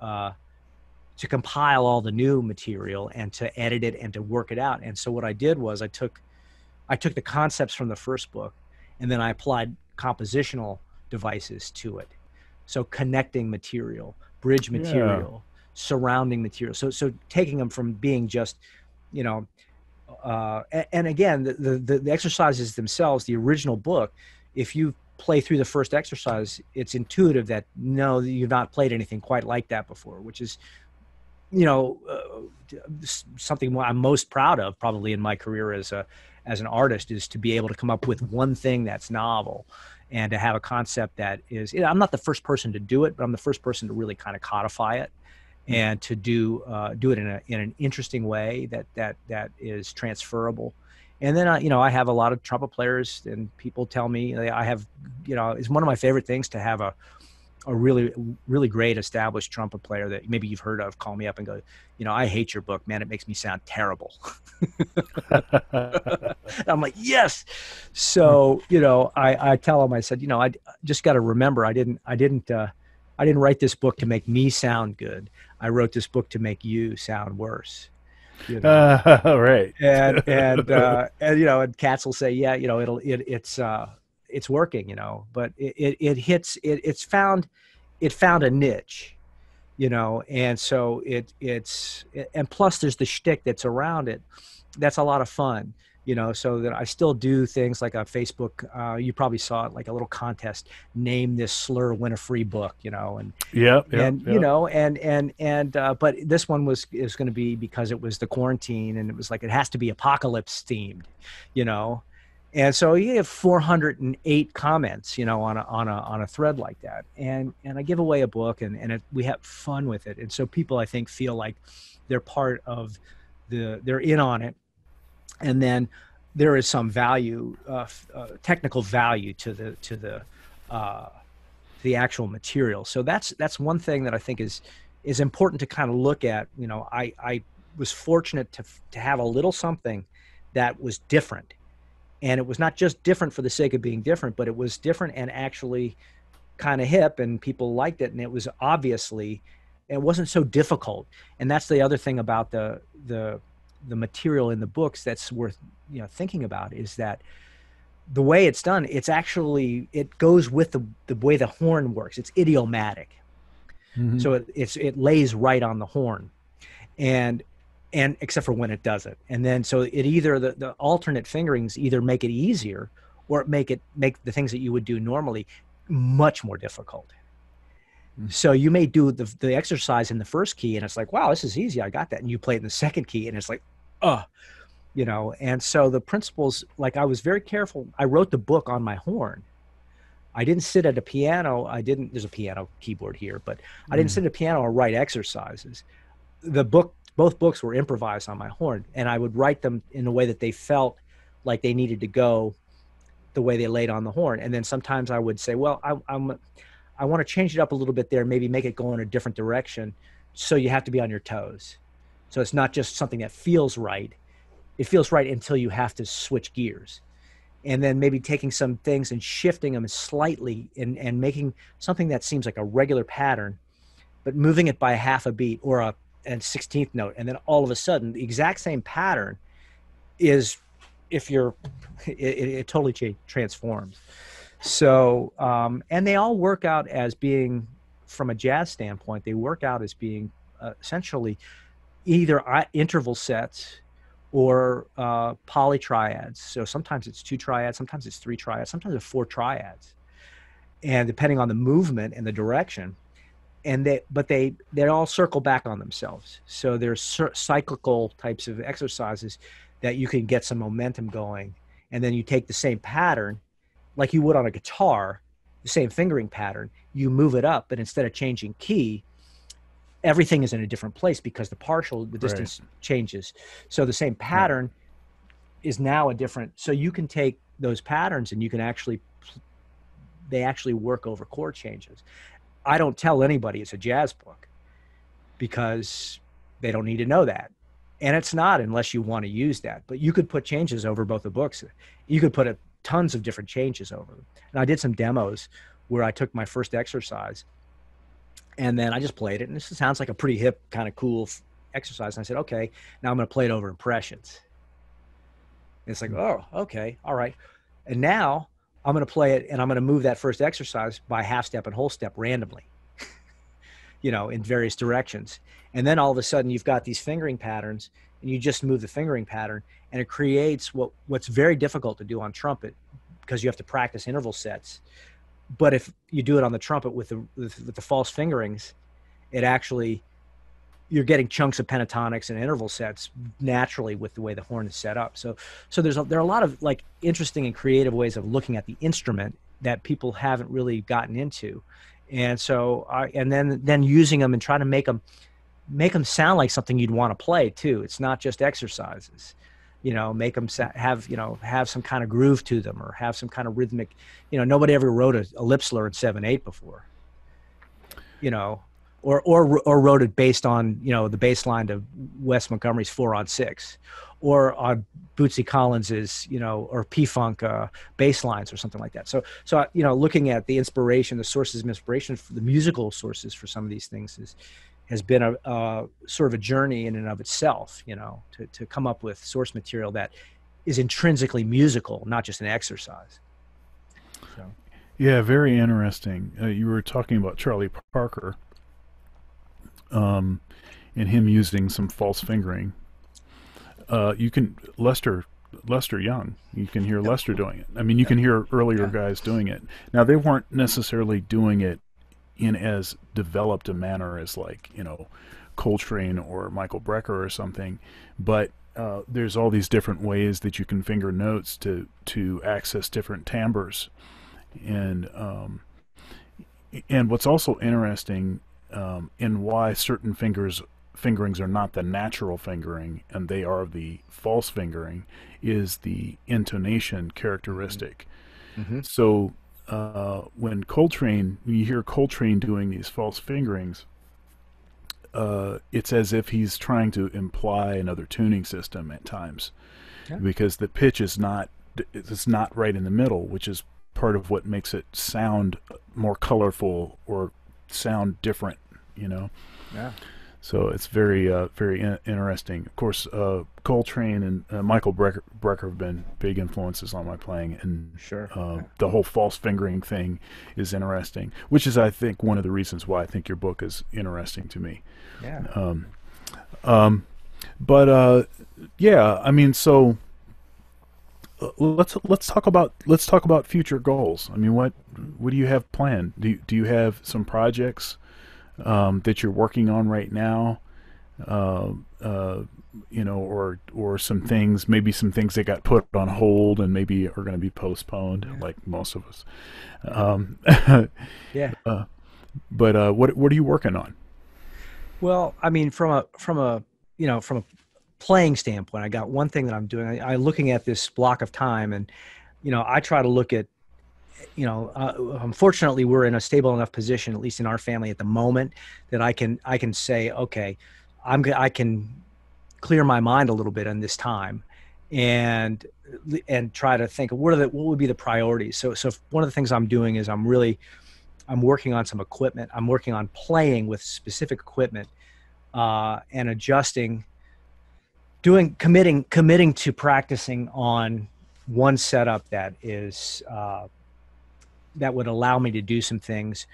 compile all the new material and to edit it and to work it out. And so what I did was I took the concepts from the first book, and then I applied compositional devices to it. So connecting material, bridge material, surrounding material. So taking them from being just, you know, and again, the exercises themselves, the original book, if you play through the first exercise, it's intuitive that no, you've not played anything quite like that before, which is, you know, something I'm most proud of probably in my career as an artist, is to be able to come up with one thing that's novel and to have a concept that is, you know, I'm not the first person to do it, but I'm the first person to really kind of codify it and to do it in an interesting way that is transferable. And then, you know, I have a lot of trumpet players, and people tell me I have, you know, it's one of my favorite things to have a really, really great established trumpet player that maybe you've heard of call me up and go, you know, I hate your book, man. It makes me sound terrible. I'm like, yes. So, you know, I tell them, I said, you know, I just got to remember, I didn't write this book to make me sound good. I wrote this book to make you sound worse. You know? Right. And you know, and cats will say, yeah, you know, it's working, you know, but it found a niche, you know, and so and plus there's the shtick that's around it. That's a lot of fun, you know, so that I still do things like a Facebook, you probably saw it, like a little contest, name this slur, win a free book, you know, and you know, but this one is going to be, because it was the quarantine and it was like, it has to be apocalypse themed, you know. And so you have 408 comments, you know, on a thread like that. And I give away a book, and we have fun with it. And so people, I think, feel like they're part of they're in on it. And then there is some value, technical value to the actual material. So that's one thing that I think is important to kind of look at. You know, I was fortunate to have a little something that was different. And it was not just different for the sake of being different, but it was different and actually kind of hip, and people liked it. And it was obviously, it wasn't so difficult. And that's the other thing about the material in the books that's worth, you know, thinking about, is that the way it's done, it's actually, it goes with the way the horn works. It's idiomatic. Mm-hmm. So it lays right on the horn, and except for when it doesn't. And then, so it either, the alternate fingerings either make it easier, or make the things that you would do normally much more difficult. Mm-hmm. So you may do the exercise in the first key, and it's like, wow, this is easy, I got that. And you play it in the second key, and it's like, you know. And so the principles, like, I was very careful. I wrote the book on my horn. I didn't sit at a piano. There's a piano keyboard here, but I didn't sit at a piano or write exercises. Both books were improvised on my horn, and I would write them in a way that they felt like they needed to go the way they laid on the horn. And then sometimes I would say, well, I want to change it up a little bit there, maybe make it go in a different direction. So you have to be on your toes. So it's not just something that feels right. It feels right until you have to switch gears. And then maybe taking some things and shifting them slightly, and making something that seems like a regular pattern, but moving it by half a beat or a 16th note. And then all of a sudden the exact same pattern is, it totally transforms. So, and they all work out as being, from a jazz standpoint, they work out as being essentially either interval sets or polytriads. So sometimes it's 2 triads, sometimes it's 3 triads, sometimes it's 4 triads. And depending on the movement and the direction, and they all circle back on themselves. So there's cyclical types of exercises that you can get some momentum going. And then you take the same pattern, like you would on a guitar, the same fingering pattern, you move it up, but instead of changing key, everything is in a different place because the distance changes. So the same pattern is now a different, so you can take those patterns and you can they actually work over chord changes. I don't tell anybody it's a jazz book because they don't need to know that. And it's not, unless you want to use that. But you could put changes over both the books. You could put tons of different changes over them. And I did some demos where I took my first exercise and then I just played it. And this sounds like a pretty hip, kind of cool exercise. And I said, okay, now I'm going to play it over impressions. And it's like, oh, okay, all right. And now I'm going to play it, and I'm going to move that first exercise by half step and whole step randomly, you know, in various directions. And then all of a sudden you've got these fingering patterns, and you just move the fingering pattern, and it creates what's very difficult to do on trumpet, because you have to practice interval sets. But if you do it on the trumpet with the false fingerings, it actually, you're getting chunks of pentatonics and interval sets naturally with the way the horn is set up. So there are a lot of like interesting and creative ways of looking at the instrument that people haven't really gotten into. And so and then using them and trying to make them sound like something you'd want to play too. It's not just exercises, make them have some kind of groove to them, or have some kind of rhythmic, nobody ever wrote a lip slur in 7/8 before, or wrote it based on, the bass line of Wes Montgomery's 4-on-6, or on Bootsy Collins's, or P-Funk bass lines or something like that. So, looking at the inspiration, the sources of inspiration for the musical sources for some of these things has been a sort of a journey in and of itself, to come up with source material that is intrinsically musical, not just an exercise. So. Yeah, very interesting. You were talking about Charlie Parker, and him using some false fingering. You can Lester Young. You can hear Lester doing it. I mean, you can hear earlier guys doing it. Now, they weren't necessarily doing it in as developed a manner as, like, Coltrane or Michael Brecker or something, but there's all these different ways that you can finger notes to access different timbres, and what's also interesting in why certain fingerings are not the natural fingering and they are the false fingering is the intonation characteristic. Mm-hmm. So when you hear Coltrane doing these false fingerings, it's as if he's trying to imply another tuning system at times, because the pitch is not right in the middle, which is part of what makes it sound more colorful or sound different, Yeah. So it's very interesting. Of course, Coltrane and Michael Brecker have been big influences on my playing, and Sure. The whole false fingering thing is interesting, which is, I think, one of the reasons why I think your book is interesting to me. Yeah. Yeah, I mean, so let's talk about future goals. I mean, what do you have planned? Do you have some projects that you're working on right now, or some things, maybe some things that got put on hold and maybe are going to be postponed, like most of us. Yeah. But what are you working on? Well, I mean, from a playing standpoint, I got one thing that I'm doing. I looking at this block of time, and I try to look at, unfortunately, we're in a stable enough position, at least in our family at the moment, that I can say, okay, I can clear my mind a little bit in this time, and try to think of what would be the priorities. So one of the things I'm doing is I'm working on some equipment. I'm working on playing with specific equipment, and adjusting, committing to practicing on one setup that is, that would allow me to do some things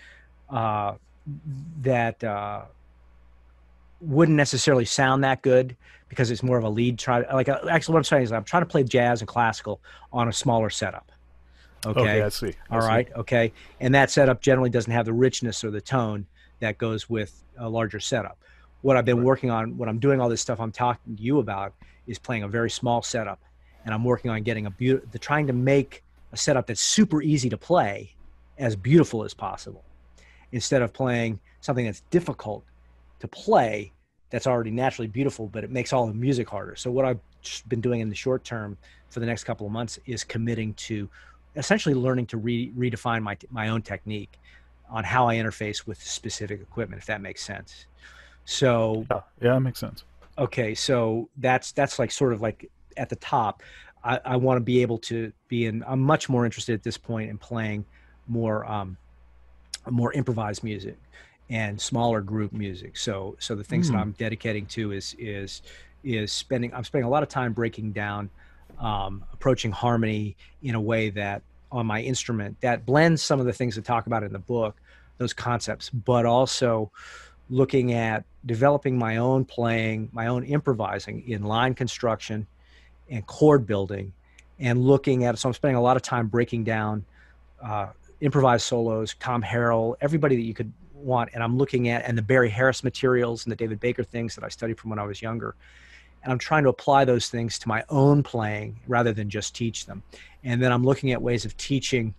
that wouldn't necessarily sound that good, because it's more of a lead. Actually, what I'm saying is I'm trying to play jazz and classical on a smaller setup. Okay, I see. All right. Okay, and that setup generally doesn't have the richness or the tone that goes with a larger setup. What I've been working on, what I'm doing all this stuff I'm talking to you about, is playing a very small setup, and I'm working on getting trying to make a setup that's super easy to play as beautiful as possible, instead of playing something that's difficult to play that's already naturally beautiful, but it makes all the music harder. So what I've been doing in the short term for the next couple of months is committing to essentially learning to redefine my own technique on how I interface with specific equipment, if that makes sense. So yeah, that makes sense. Okay, so that's like sort of like at the top. I want to be able to I'm much more interested at this point in playing more improvised music and smaller group music. So the things that I'm dedicating to is I'm spending a lot of time breaking down, approaching harmony in a way that on my instrument that blends some of the things that talk about in the book, those concepts, but also looking at developing my own playing, my own improvising in line construction and chord building, and looking at it. So I'm spending a lot of time breaking down improvised solos, Tom Harrell, everybody that you could want. And I'm looking at, and the Barry Harris materials and the David Baker things that I studied from when I was younger. And I'm trying to apply those things to my own playing rather than just teach them. And then I'm looking at ways of teaching,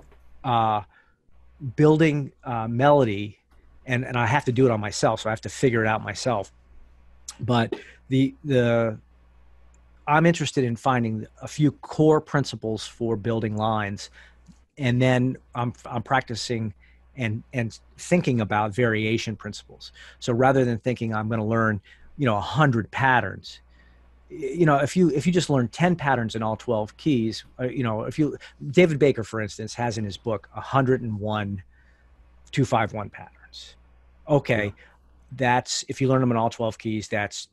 building melody, and I have to do it on myself, so I have to figure it out myself. But I'm interested in finding a few core principles for building lines, and then I'm practicing and thinking about variation principles. So rather than thinking I'm going to learn 100 patterns, if you just learn 10 patterns in all 12 keys, David Baker, for instance, has in his book 101 2-5-1 patterns. Okay, that's, if you learn them in all 12 keys, that's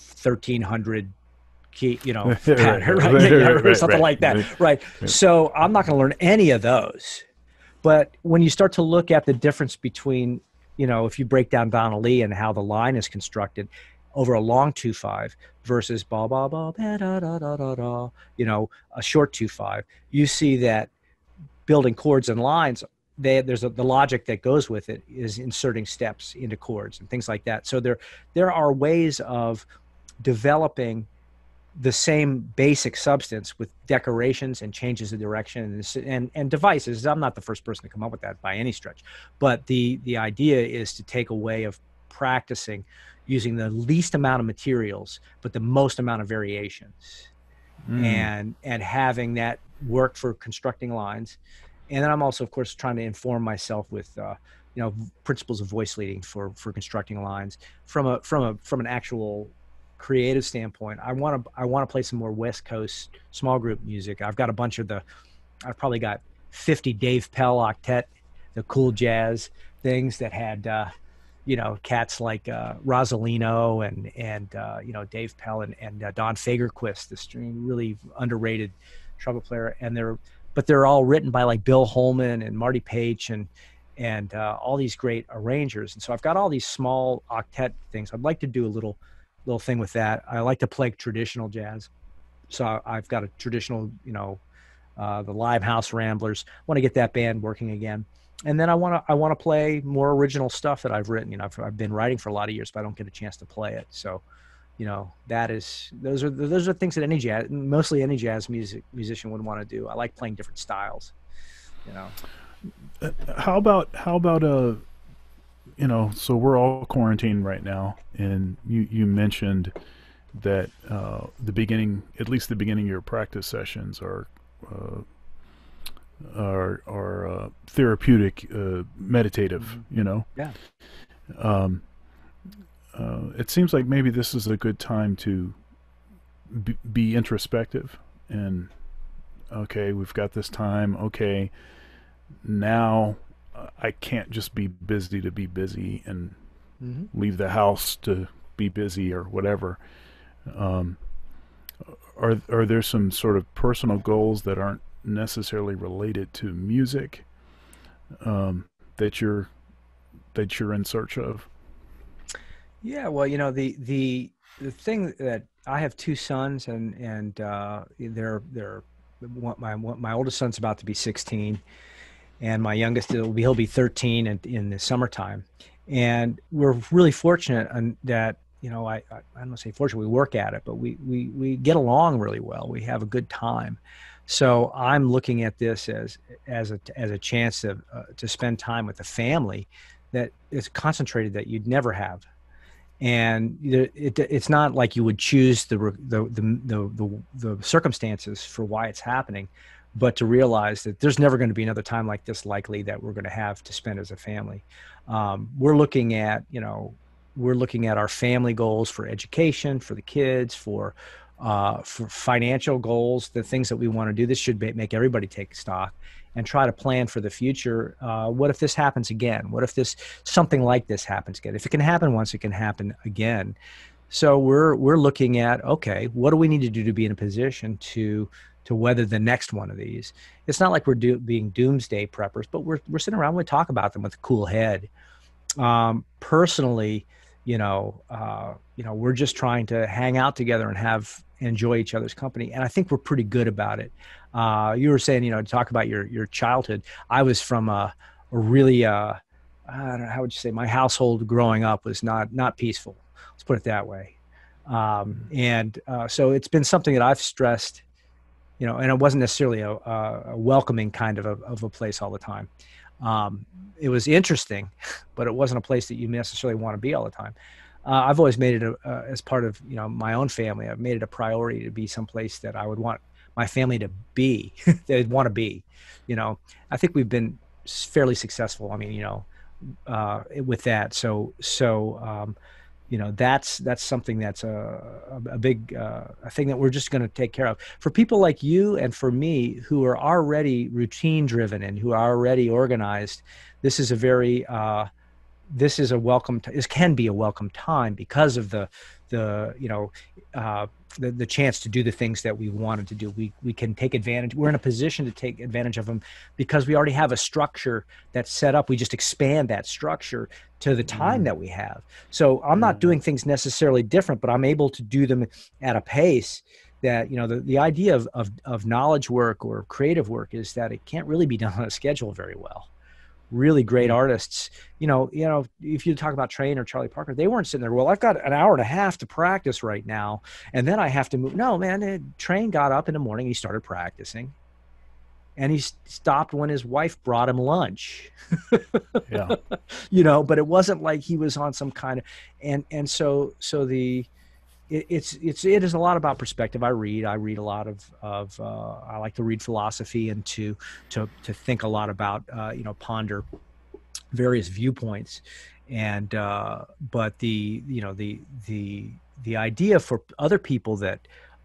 1,300 key, pattern, right? Something like that, right? So I'm not going to learn any of those. But when you start to look at the difference between, if you break down Donna Lee and how the line is constructed over a long 2-5 versus ba ba ba ba da da da da da, a short 2-5, you see that building chords and lines, there's the logic that goes with it is inserting steps into chords and things like that. So there are ways of developing the same basic substance with decorations and changes of direction and devices. I'm not the first person to come up with that by any stretch, but the idea is to take a way of practicing using the least amount of materials but the most amount of variations, and having that work for constructing lines. And then I'm also, of course, trying to inform myself with principles of voice leading for constructing lines from an actual creative standpoint. I want to play some more West Coast small group music. I've probably got 50 Dave Pell octet, the cool jazz things that had cats like Rosalino and Dave Pell and Don Fagerquist, this really underrated trumpet player, and they're all written by like Bill Holman and Marty Page and all these great arrangers. And so I've got all these small octet things. I'd like to do a little thing with that. I like to play traditional jazz, so I've got a traditional, the Limehouse Ramblers. I want to get that band working again, and then I want to play more original stuff that I've written. I've been writing for a lot of years, but I don't get a chance to play it. So, those are things that mostly any jazz musician would want to do. I like playing different styles. How about so we're all quarantined right now, and you mentioned that at least the beginning of your practice sessions are therapeutic, meditative. Yeah. It seems like maybe this is a good time to be introspective and, okay, we've got this time. Okay, now I can't just be busy to be busy and leave the house to be busy or whatever. Are there some sort of personal goals that aren't necessarily related to music that you're in search of? Yeah, well, the thing that I have two sons, and my oldest son's about to be 16, and my youngest he'll be 13 in the summertime, and we're really fortunate that I don't want to say fortunate, we work at it, but we get along really well. We have a good time. So I'm looking at this as a chance to spend time with a family that is concentrated that you'd never have. And it's not like you would choose the circumstances for why it's happening, but to realize that there's never going to be another time like this likely that we're going to have to spend as a family. We're looking at our family goals for education, for the kids, for financial goals, the things that we want to do. This should make everybody take stock and try to plan for the future. What if this happens again? What if something like this happens again? If it can happen once, it can happen again. So we're looking at, okay, what do we need to do to be in a position to weather the next one of these? It's not like we're being doomsday preppers, but we're sitting around, we talk about them with a cool head. Personally, we're just trying to hang out together and enjoy each other's company. And I think we're pretty good about it. You were saying, talk about your childhood. I was from a really, I don't know, how would you say, my household growing up was not peaceful. Let's put it that way. So it's been something that I've stressed, and it wasn't necessarily a welcoming kind of a place all the time. It was interesting, but it wasn't a place that you necessarily want to be all the time. I've always made it as part of, my own family. I've made it a priority to be someplace that I would want my family to be, they'd want to be, I think we've been fairly successful. I mean, with that. So, that's something that's a big a thing that we're just going to take care of. For people like you and for me who are already routine driven and who are already organized, this is a very this can be a welcome time because of the chance to do the things that we wanted to do. We can take advantage. We're in a position to take advantage of them because we already have a structure that's set up. We just expand that structure to the time that we have. So I'm not doing things necessarily different, but I'm able to do them at a pace that, the idea of knowledge work or creative work is that it can't really be done on a schedule very well. Really great artists, if you talk about Train or Charlie Parker, they weren't sitting there, well, I've got an hour and a half to practice right now, and then I have to move. No, man, Train got up in the morning, he started practicing, and he stopped when his wife brought him lunch. Yeah. But it wasn't like he was on some kind of, and so it is a lot about perspective. I read a lot of I like to read philosophy and to think a lot about ponder various viewpoints, and but the idea for other people that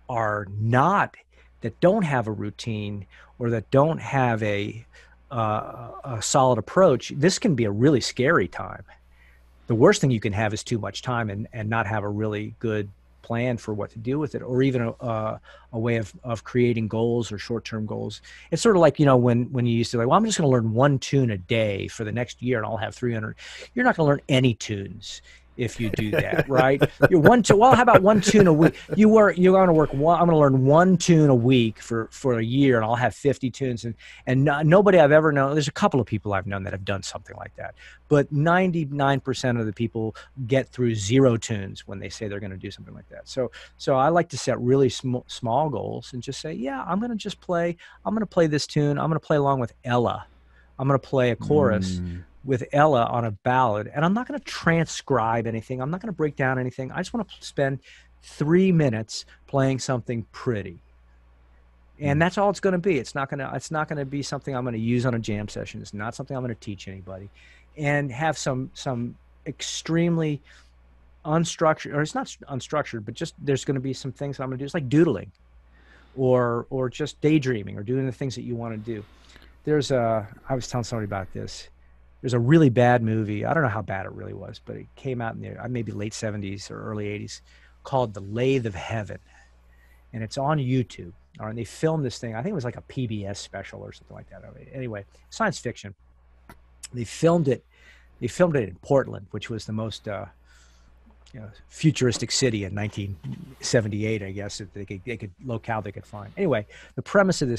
don't have a routine or that don't have a solid approach, this can be a really scary time. The worst thing you can have is too much time and not have a really good plan for what to do with it, or even a way of creating goals or short-term goals. It's sort of like, when you used to, like, well, I'm just going to learn one tune a day for the next year and I'll have 300. You're not going to learn any tunes if you do that, right? Well, how about one tune a week? You're going to work I'm going to learn one tune a week for a year and I'll have 50 tunes. And nobody I've ever known, there's a couple of people I've known that have done something like that, but 99% of the people get through 0 tunes when they say they're going to do something like that. So I like to set really small goals and just say, yeah, I'm going to play this tune. I'm going to play along with Ella. I'm going to play a chorus with Ella on a ballad, and I'm not going to transcribe anything. I'm not going to break down anything. I just want to spend 3 minutes playing something pretty. And that's all it's going to be. It's not going to be something I'm going to use on a jam session. It's not something I'm going to teach anybody. And have some extremely unstructured, or it's not unstructured, but just there's going to be some things that I'm going to do. It's like doodling or just daydreaming or doing the things that you want to do. I was telling somebody about this. There's a really bad movie. I don't know how bad it really was, but it came out in the maybe late 70s or early 80s called The Lathe of Heaven. And it's on YouTube. And they filmed this thing. I think it was like a PBS special or something like that. Anyway, science fiction. They filmed it in Portland, which was the most futuristic city in 1978, I guess, that locale they could find. Anyway, the premise of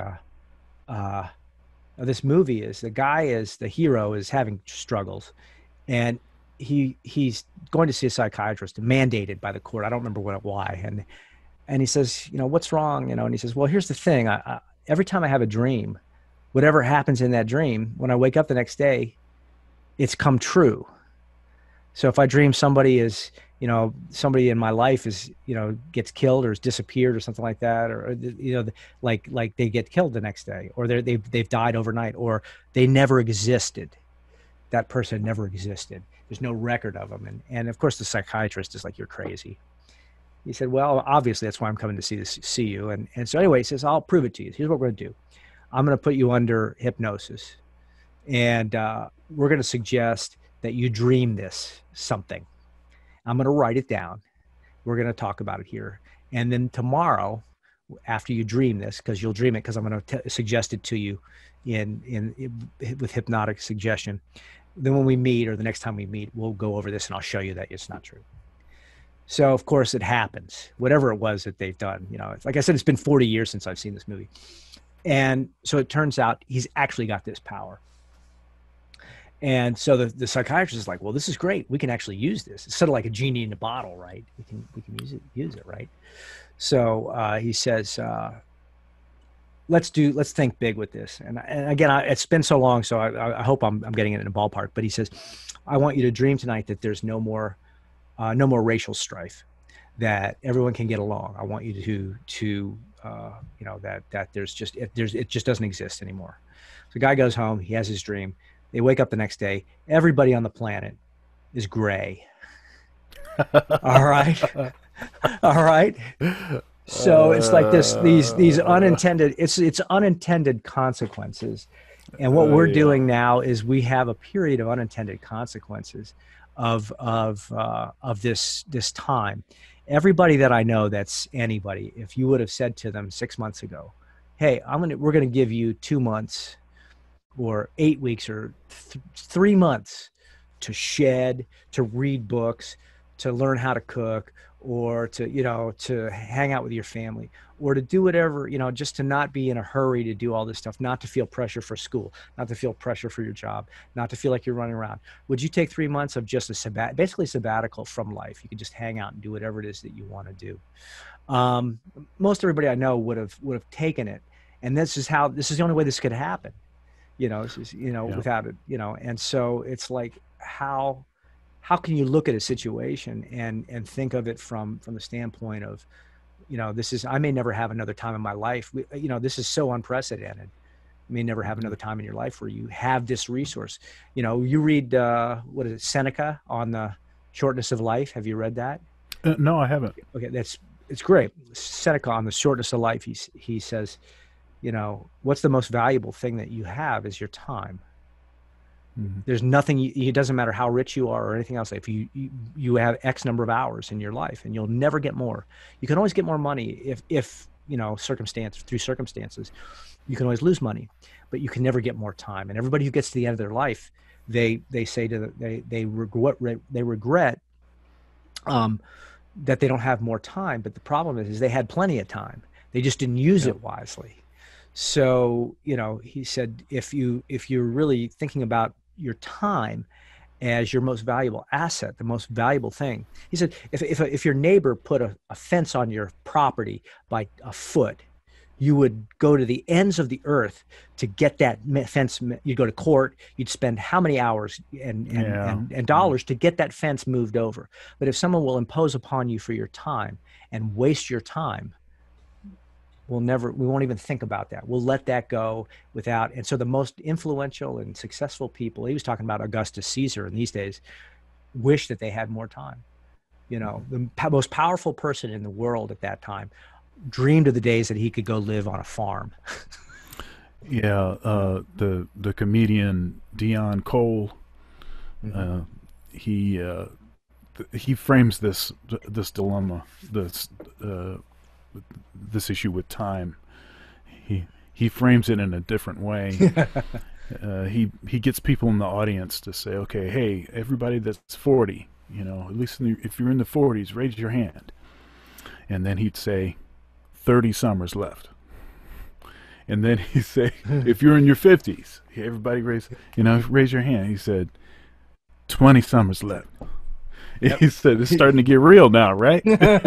this movie is the hero is having struggles, and he's going to see a psychiatrist, mandated by the court. I don't remember why. And he says, what's wrong? And he says, well, here's the thing. Every time I have a dream, whatever happens in that dream, when I wake up the next day, it's come true. So if I dream somebody in my life gets killed or has disappeared or something like that, or like they get killed the next day, or they've died overnight, or they never existed. That person never existed. There's no record of them. And of course the psychiatrist is like, you're crazy. He said, well, obviously that's why I'm coming to see you. And so anyway, he says, I'll prove it to you. Here's what we're going to do. I'm going to put you under hypnosis, and we're going to suggest that you dream this something. I'm going to write it down. We're going to talk about it here. And then tomorrow, after you dream this, because you'll dream it because I'm going to suggest it to you with hypnotic suggestion. Then when we meet, or the next time we meet, we'll go over this and I'll show you that it's not true. So of course it happens, whatever it was that they've done. You know, like I said, it's been 40 years since I've seen this movie. And so it turns out he's actually got this power. And so the psychiatrist is like, well, this is great. We can actually use this. It's sort of like a genie in a bottle, right? We can use it, right? So he says, let's think big with this. And again, it's been so long, so I hope I'm getting it in a ballpark. But he says, I want you to dream tonight that there's no more racial strife, that everyone can get along. I want you to you know, that it just doesn't exist anymore. So the guy goes home. He has his dream. They wake up the next day. Everybody on the planet is gray. All right. All right. So it's like these unintended, it's unintended consequences. And what we're doing now is we have a period of unintended consequences of this time. Everybody that I know that's anybody, if you would have said to them 6 months ago, hey, we're going to give you 2 months or 8 weeks or 3 months to shed, to read books, to learn how to cook, or to, you know, to hang out with your family, or to do whatever, you know, just to not be in a hurry to do all this stuff, not to feel pressure for school, not to feel pressure for your job, not to feel like you're running around. Would you take 3 months of just basically sabbatical from life? You could just hang out and do whatever it is that you want to do. Most everybody I know would have taken it. And this is the only way this could happen, you know, without it, you know. And so it's like, how can you look at a situation and think of it from the standpoint of, you know, I may never have another time in my life. You know, this is so unprecedented. You may never have another time in your life where you have this resource. You know, you read, what is it, Seneca on the shortness of life. Have you read that? No, I haven't. Okay. It's great. Seneca on the shortness of life. He says, you know, what's the most valuable thing that you have is your time. There's nothing, it doesn't matter how rich you are or anything else. If you have X number of hours in your life, and you'll never get more. You can always get more money if you know, through circumstances, you can always lose money, but you can never get more time. And everybody who gets to the end of their life, they say they regret that they don't have more time. But the problem is they had plenty of time. They just didn't use it wisely. So, you know, he said, if you're really thinking about your time as your most valuable asset, the most valuable thing, he said, if your neighbor put a fence on your property by a foot, you would go to the ends of the earth to get that fence. You'd go to court. You'd spend how many hours and dollars to get that fence moved over. But if someone will impose upon you for your time and waste your time, we won't even think about that. We'll let that go without. And so the most influential and successful people, he was talking about Augustus Caesar in these days, wish that they had more time. You know, the most powerful person in the world at that time dreamed of the days that he could go live on a farm. The comedian Dion Cole, he frames this dilemma, this issue with time. He frames it in a different way. He gets people in the audience to say, okay, hey, everybody that's 40, you know, at least if you're in the 40s, raise your hand. And then he'd say, 30 summers left. And then he'd say, if you're in your 50s, everybody raise your hand. He said, 20 summers left. Yep. He said, it's starting to get real now, right?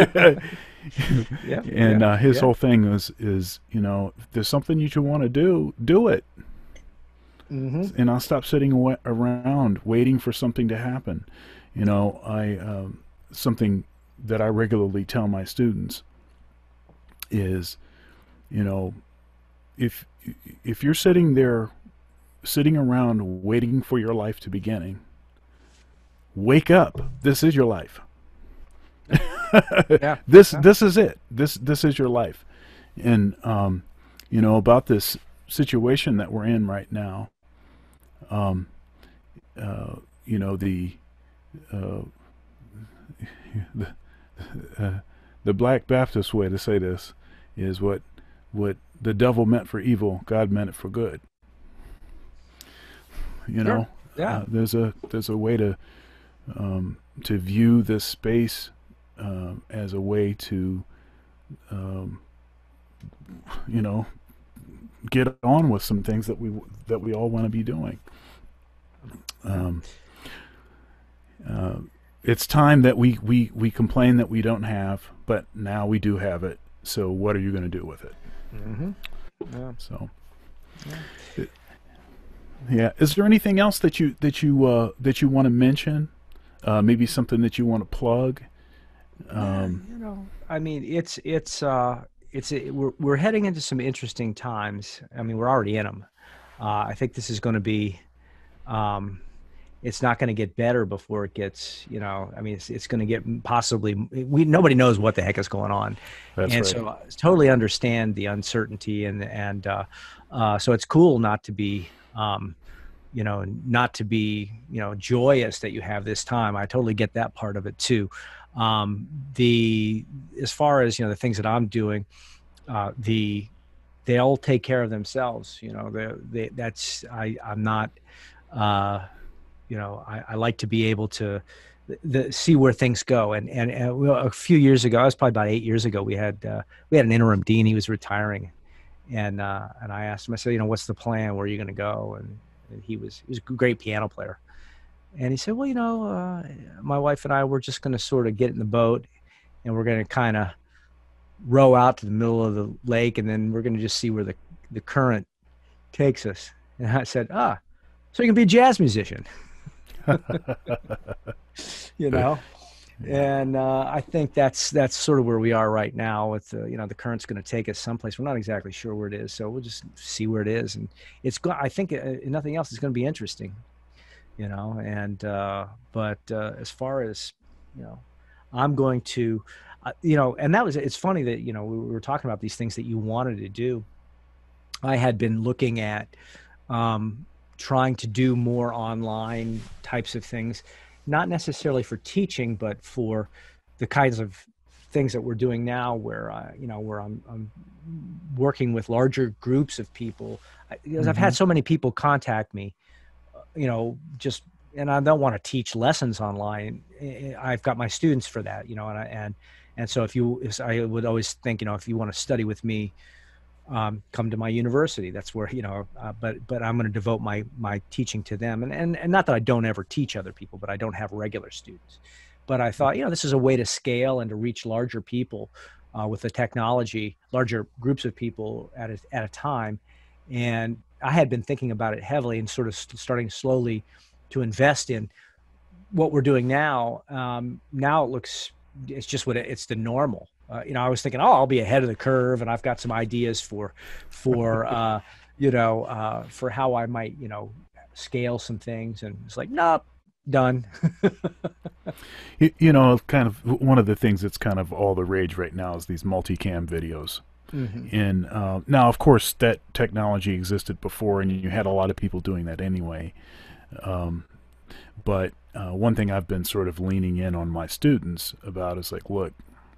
His whole thing is, you know, if there's something you want to do it. And I'll stop sitting around waiting for something to happen. You know, something that I regularly tell my students is, you know, if you're sitting around waiting for your life to begin, wake up. This is your life. This is it. This is your life. And you know, about this situation that we're in right now, you know, the Black Baptist way to say this is what the devil meant for evil, God meant it for good. You know, Yeah. There's a way to view this space as a way to, um, you know, get on with some things that we all want to be doing. Um, uh, it's time that we complain that we don't have, but now we do have it. So what are you going to do with it? Mm-hmm. Yeah. So, Yeah. yeah. Is there anything else that you want to mention? Maybe something that you want to plug? Um, I mean, we're heading into some interesting times. I mean, we're already in them. I think this is going to be, um, it's not going to get better before it gets, I mean, it's going to get possibly, nobody knows what the heck is going on. that's And right. so I totally understand the uncertainty so it's cool not to be, not to be, joyous that you have this time. I totally get that part of it too. The As far as the things that I'm doing, they all take care of themselves. That's I'm not. I like to be able to see where things go. Well, a few years ago, I was probably about 8 years ago, we had an interim dean. He was retiring, and I asked him. I said, what's the plan? Where are you going to go? And he was a great piano player. And he said, well, my wife and I, we're just going to sort of get in the boat and we're going to kind of row out to the middle of the lake. And then we're going to just see where the current takes us. And I said, so you can be a jazz musician, you know? And I think that's sort of where we are right now with the current's going to take us someplace. We're not exactly sure where it is. So we'll just see where it is. And I think nothing else is going to be interesting. But as far as I'm going to and it's funny that we were talking about these things that you wanted to do. I had been looking at trying to do more online types of things, not necessarily for teaching, but for the kinds of things that we're doing now, where I'm working with larger groups of people. Because I've had so many people contact me, and I don't want to teach lessons online. I've got my students for that, and so I would always think, if you want to study with me, come to my university. That's where, but I'm going to devote my teaching to them. And not that I don't ever teach other people, but I don't have regular students. But I thought, this is a way to scale and to reach larger people with the technology, larger groups of people at a time. And I had been thinking about it heavily and sort of starting slowly to invest in what we're doing now. Now it's just it's the normal. I was thinking, I'll be ahead of the curve, and I've got some ideas for how I might, scale some things. And it's like, nope, done. Kind of one of the things that's kind of all the rage right now is these multicam videos. Mm-hmm. And now, of course, that technology existed before, and you had a lot of people doing that anyway. But one thing I've been sort of leaning in on my students about is like, look,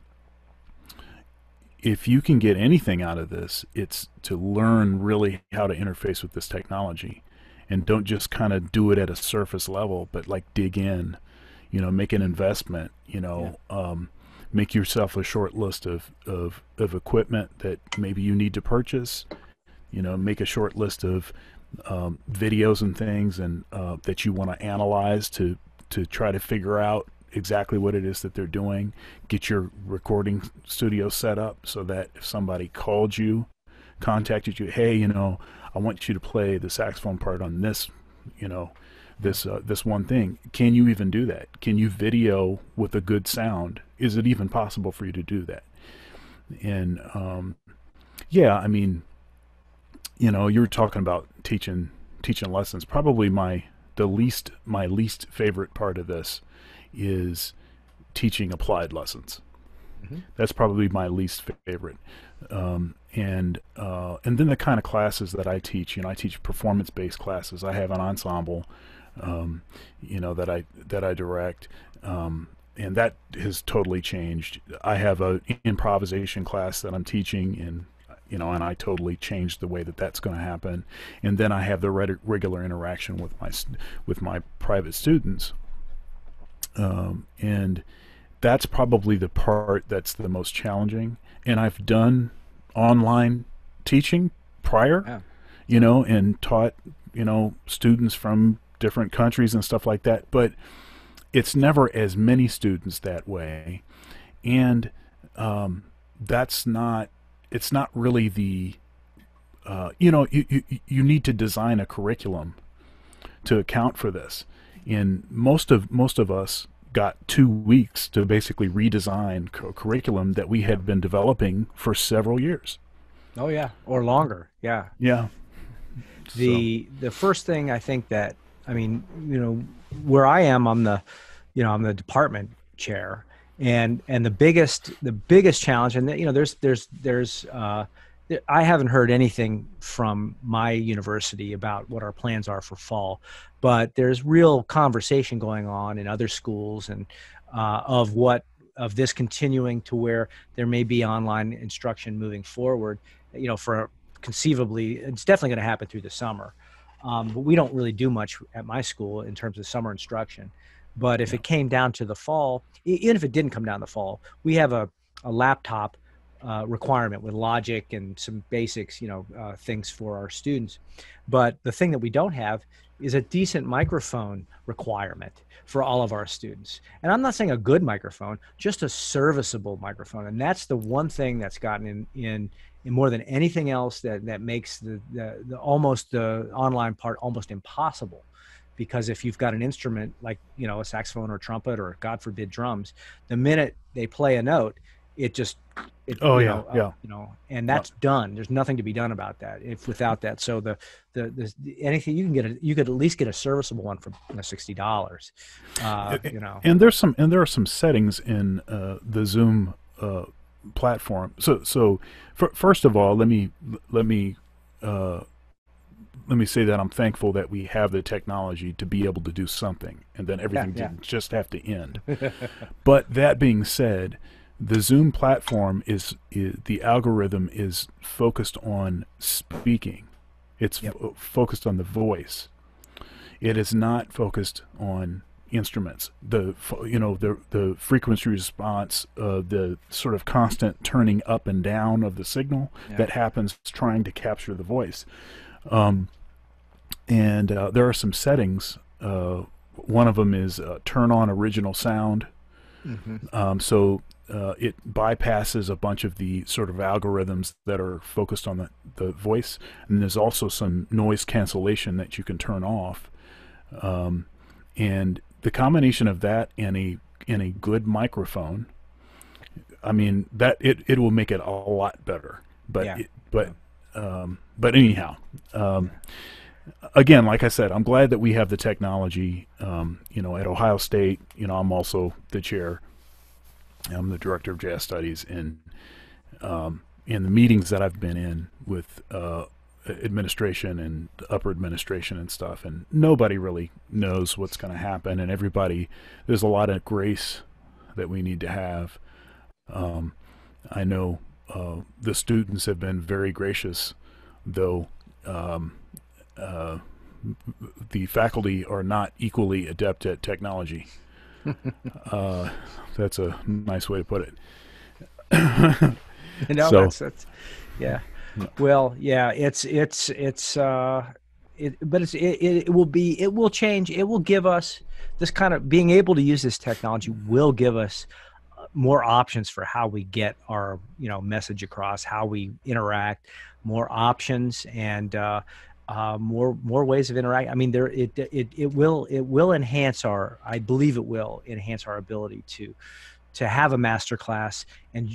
if you can get anything out of this, it's to learn really how to interface with this technology, and don't just kind of do it at a surface level, but like dig in, make an investment, make yourself a short list of equipment that maybe you need to purchase, make a short list of videos and things and that you want to analyze to try to figure out exactly what it is that they're doing. Get your recording studio set up so that if somebody contacted you, hey, I want you to play the saxophone part on this, this one thing. Can you even do that? Can you video with a good sound? Is it even possible for you to do that? And yeah, I mean, you were talking about teaching lessons. Probably my least favorite part of this is teaching applied lessons. Mm-hmm. That's probably my least favorite. And then the kind of classes that I teach, I teach performance-based classes. I have an ensemble, that I direct, and that has totally changed. I have a improvisation class that I'm teaching, and and I totally changed the way that that's going to happen. And then I have the regular interaction with my private students, and that's probably the part that's the most challenging. And I've done online teaching prior, Yeah. and taught, students from different countries and stuff like that. But it's never as many students that way. And that's not, it's not really the, you need to design a curriculum to account for this. And most of us got 2 weeks to basically redesign curriculum that we had been developing for several years. Oh yeah, or longer. Yeah. Yeah. So The first thing I think that, I mean, where I am, I'm the department chair, and the biggest challenge, and I haven't heard anything from my university about what our plans are for fall, but there's real conversation going on in other schools, and of this continuing to where there may be online instruction moving forward. For conceivably, it's definitely going to happen through the summer. But we don't really do much at my school in terms of summer instruction. But if yeah. it came down to the fall, even if it didn't come down the fall, we have a laptop requirement with logic and some basics, things for our students. But the thing that we don't have is a decent microphone requirement for all of our students. And I'm not saying a good microphone, just a serviceable microphone. And that's the one thing that's gotten in more than anything else that makes the almost the online part almost impossible. Because if you've got an instrument like, a saxophone or trumpet or, God forbid, drums, the minute they play a note, Oh yeah, yeah. and that's done. There's nothing to be done about that without that. So the anything you can get, you could at least get a serviceable one for $60. And there are some settings in the Zoom platform. So first of all, let me say that I'm thankful that we have the technology to be able to do something, and then everything didn't just have to end. But that being said, the Zoom platform is the algorithm is focused on speaking. It's focused on the voice. It is not focused on instruments. The frequency response, the sort of constant turning up and down of the signal that happens trying to capture the voice. And there are some settings. One of them is turn on original sound. Mm-hmm. So it bypasses a bunch of the sort of algorithms that are focused on the voice. And there's also some noise cancellation that you can turn off. And the combination of that and a good microphone, I mean, that it will make it a lot better. But anyhow, again, like I said, I'm glad that we have the technology. At Ohio State, I'm also the chair. I'm the director of jazz studies, and in the meetings that I've been in with administration and upper administration and stuff, and nobody really knows what's going to happen, and there's a lot of grace that we need to have. I know the students have been very gracious, though the faculty are not equally adept at technology. That's a nice way to put it. No, So, that's yeah. Well, yeah, it will change. It will give us this kind of being able to use this technology will give us more options for how we get our message across, how we interact, more options, and more ways of interacting. I mean, it will enhance I believe it will enhance our ability to have a master class, and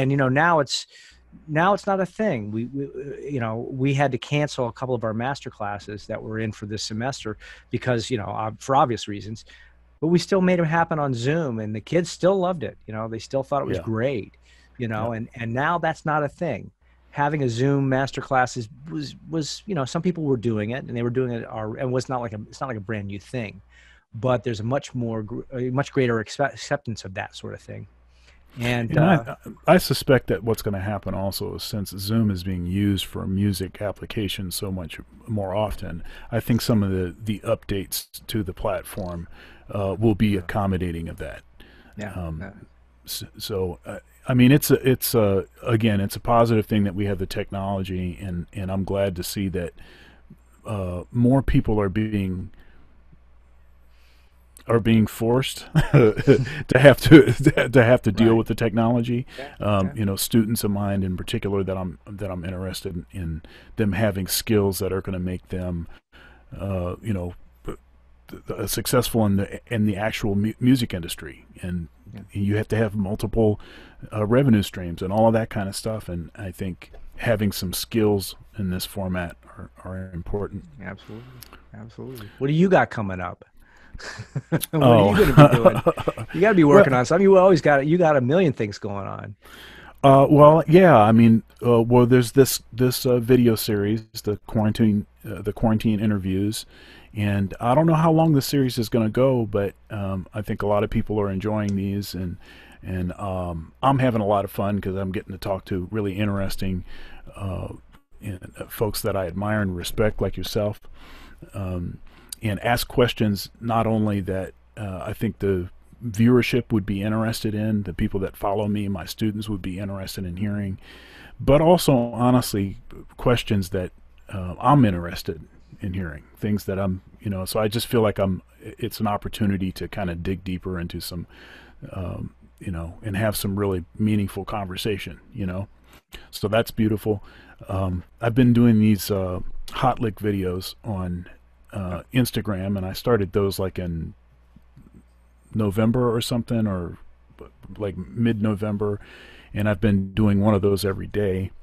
now it's not a thing. We had to cancel a couple of our master classes that were in for this semester because for obvious reasons, but we still made them happen on Zoom, and the kids still loved it. They still thought it was great. And now that's not a thing. Having a Zoom master class was some people were doing it, and they were doing it, and it's not like a brand new thing, but there's a much greater acceptance of that sort of thing. And I suspect that what's going to happen also is, since Zoom is being used for music applications so much more often, I think some of the updates to the platform will be accommodating of that. Yeah. So I mean, it's again, it's a positive thing that we have the technology, and I'm glad to see that more people are being forced to have to deal Right. with the technology. Yeah. Yeah. You know, students of mine in particular that I'm interested in them having skills that are going to make them, you know, successful in the actual music industry, and Yeah. you have to have multiple revenue streams and all of that kind of stuff. And I think having some skills in this format are important. Absolutely. Absolutely. What do you got coming up? What are you going to be doing? Oh, You got to be well, working on something. You always got you got a million things going on. well, yeah. I mean, well, there's this video series, the quarantine interviews, and I don't know how long the series is going to go, but I think a lot of people are enjoying these, and I'm having a lot of fun because I'm getting to talk to really interesting uh, folks that I admire and respect, like yourself, um, and ask questions not only that I think the viewership would be interested in, the people that follow me, my students would be interested in hearing, but also honestly questions that I'm interested in hearing, things that I'm, you know, so I just feel like it's an opportunity to kind of dig deeper into some, you know, and have some really meaningful conversation, you know. So that's beautiful. I've been doing these hot lick videos on Instagram, and I started those like in November or something, or like mid-November, and I've been doing one of those every day.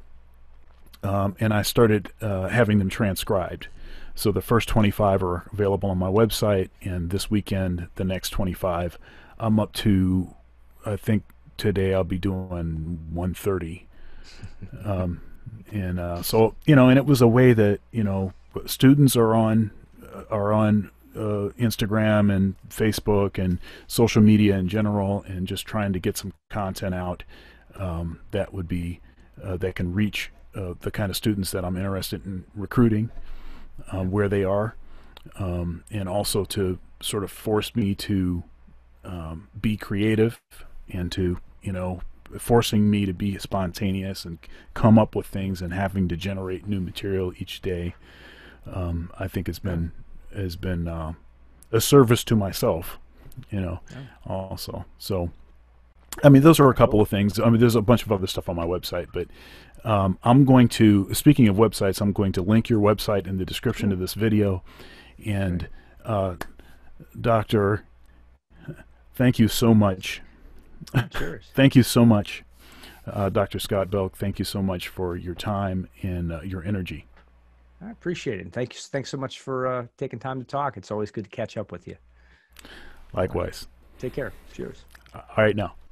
And I started having them transcribed. So the first 25 are available on my website, and this weekend, the next 25, I'm up to, I think today I'll be doing 130. Um, and so, you know, and it was a way that, you know, students are on Instagram and Facebook and social media in general, and just trying to get some content out that would be that can reach the kind of students that I'm interested in recruiting Yeah. where they are, and also to sort of force me to be creative, and to, you know, forcing me to be spontaneous and come up with things, and having to generate new material each day. I think Yeah. has been a service to myself, you know, Yeah. also. So I mean, those are a Very couple cool. of things. I mean, there's a bunch of other stuff on my website, but I'm going to, speaking of websites, I'm going to link your website in the description of Cool. this video. Great. And uh, Doctor, thank you so much. Cheers. Thank you so much, Dr. Scott Belk. Thank you so much for your time and your energy. I appreciate it. And thanks. Thanks so much for taking time to talk. It's always good to catch up with you. All right. Likewise. Take care. Cheers. All right, now.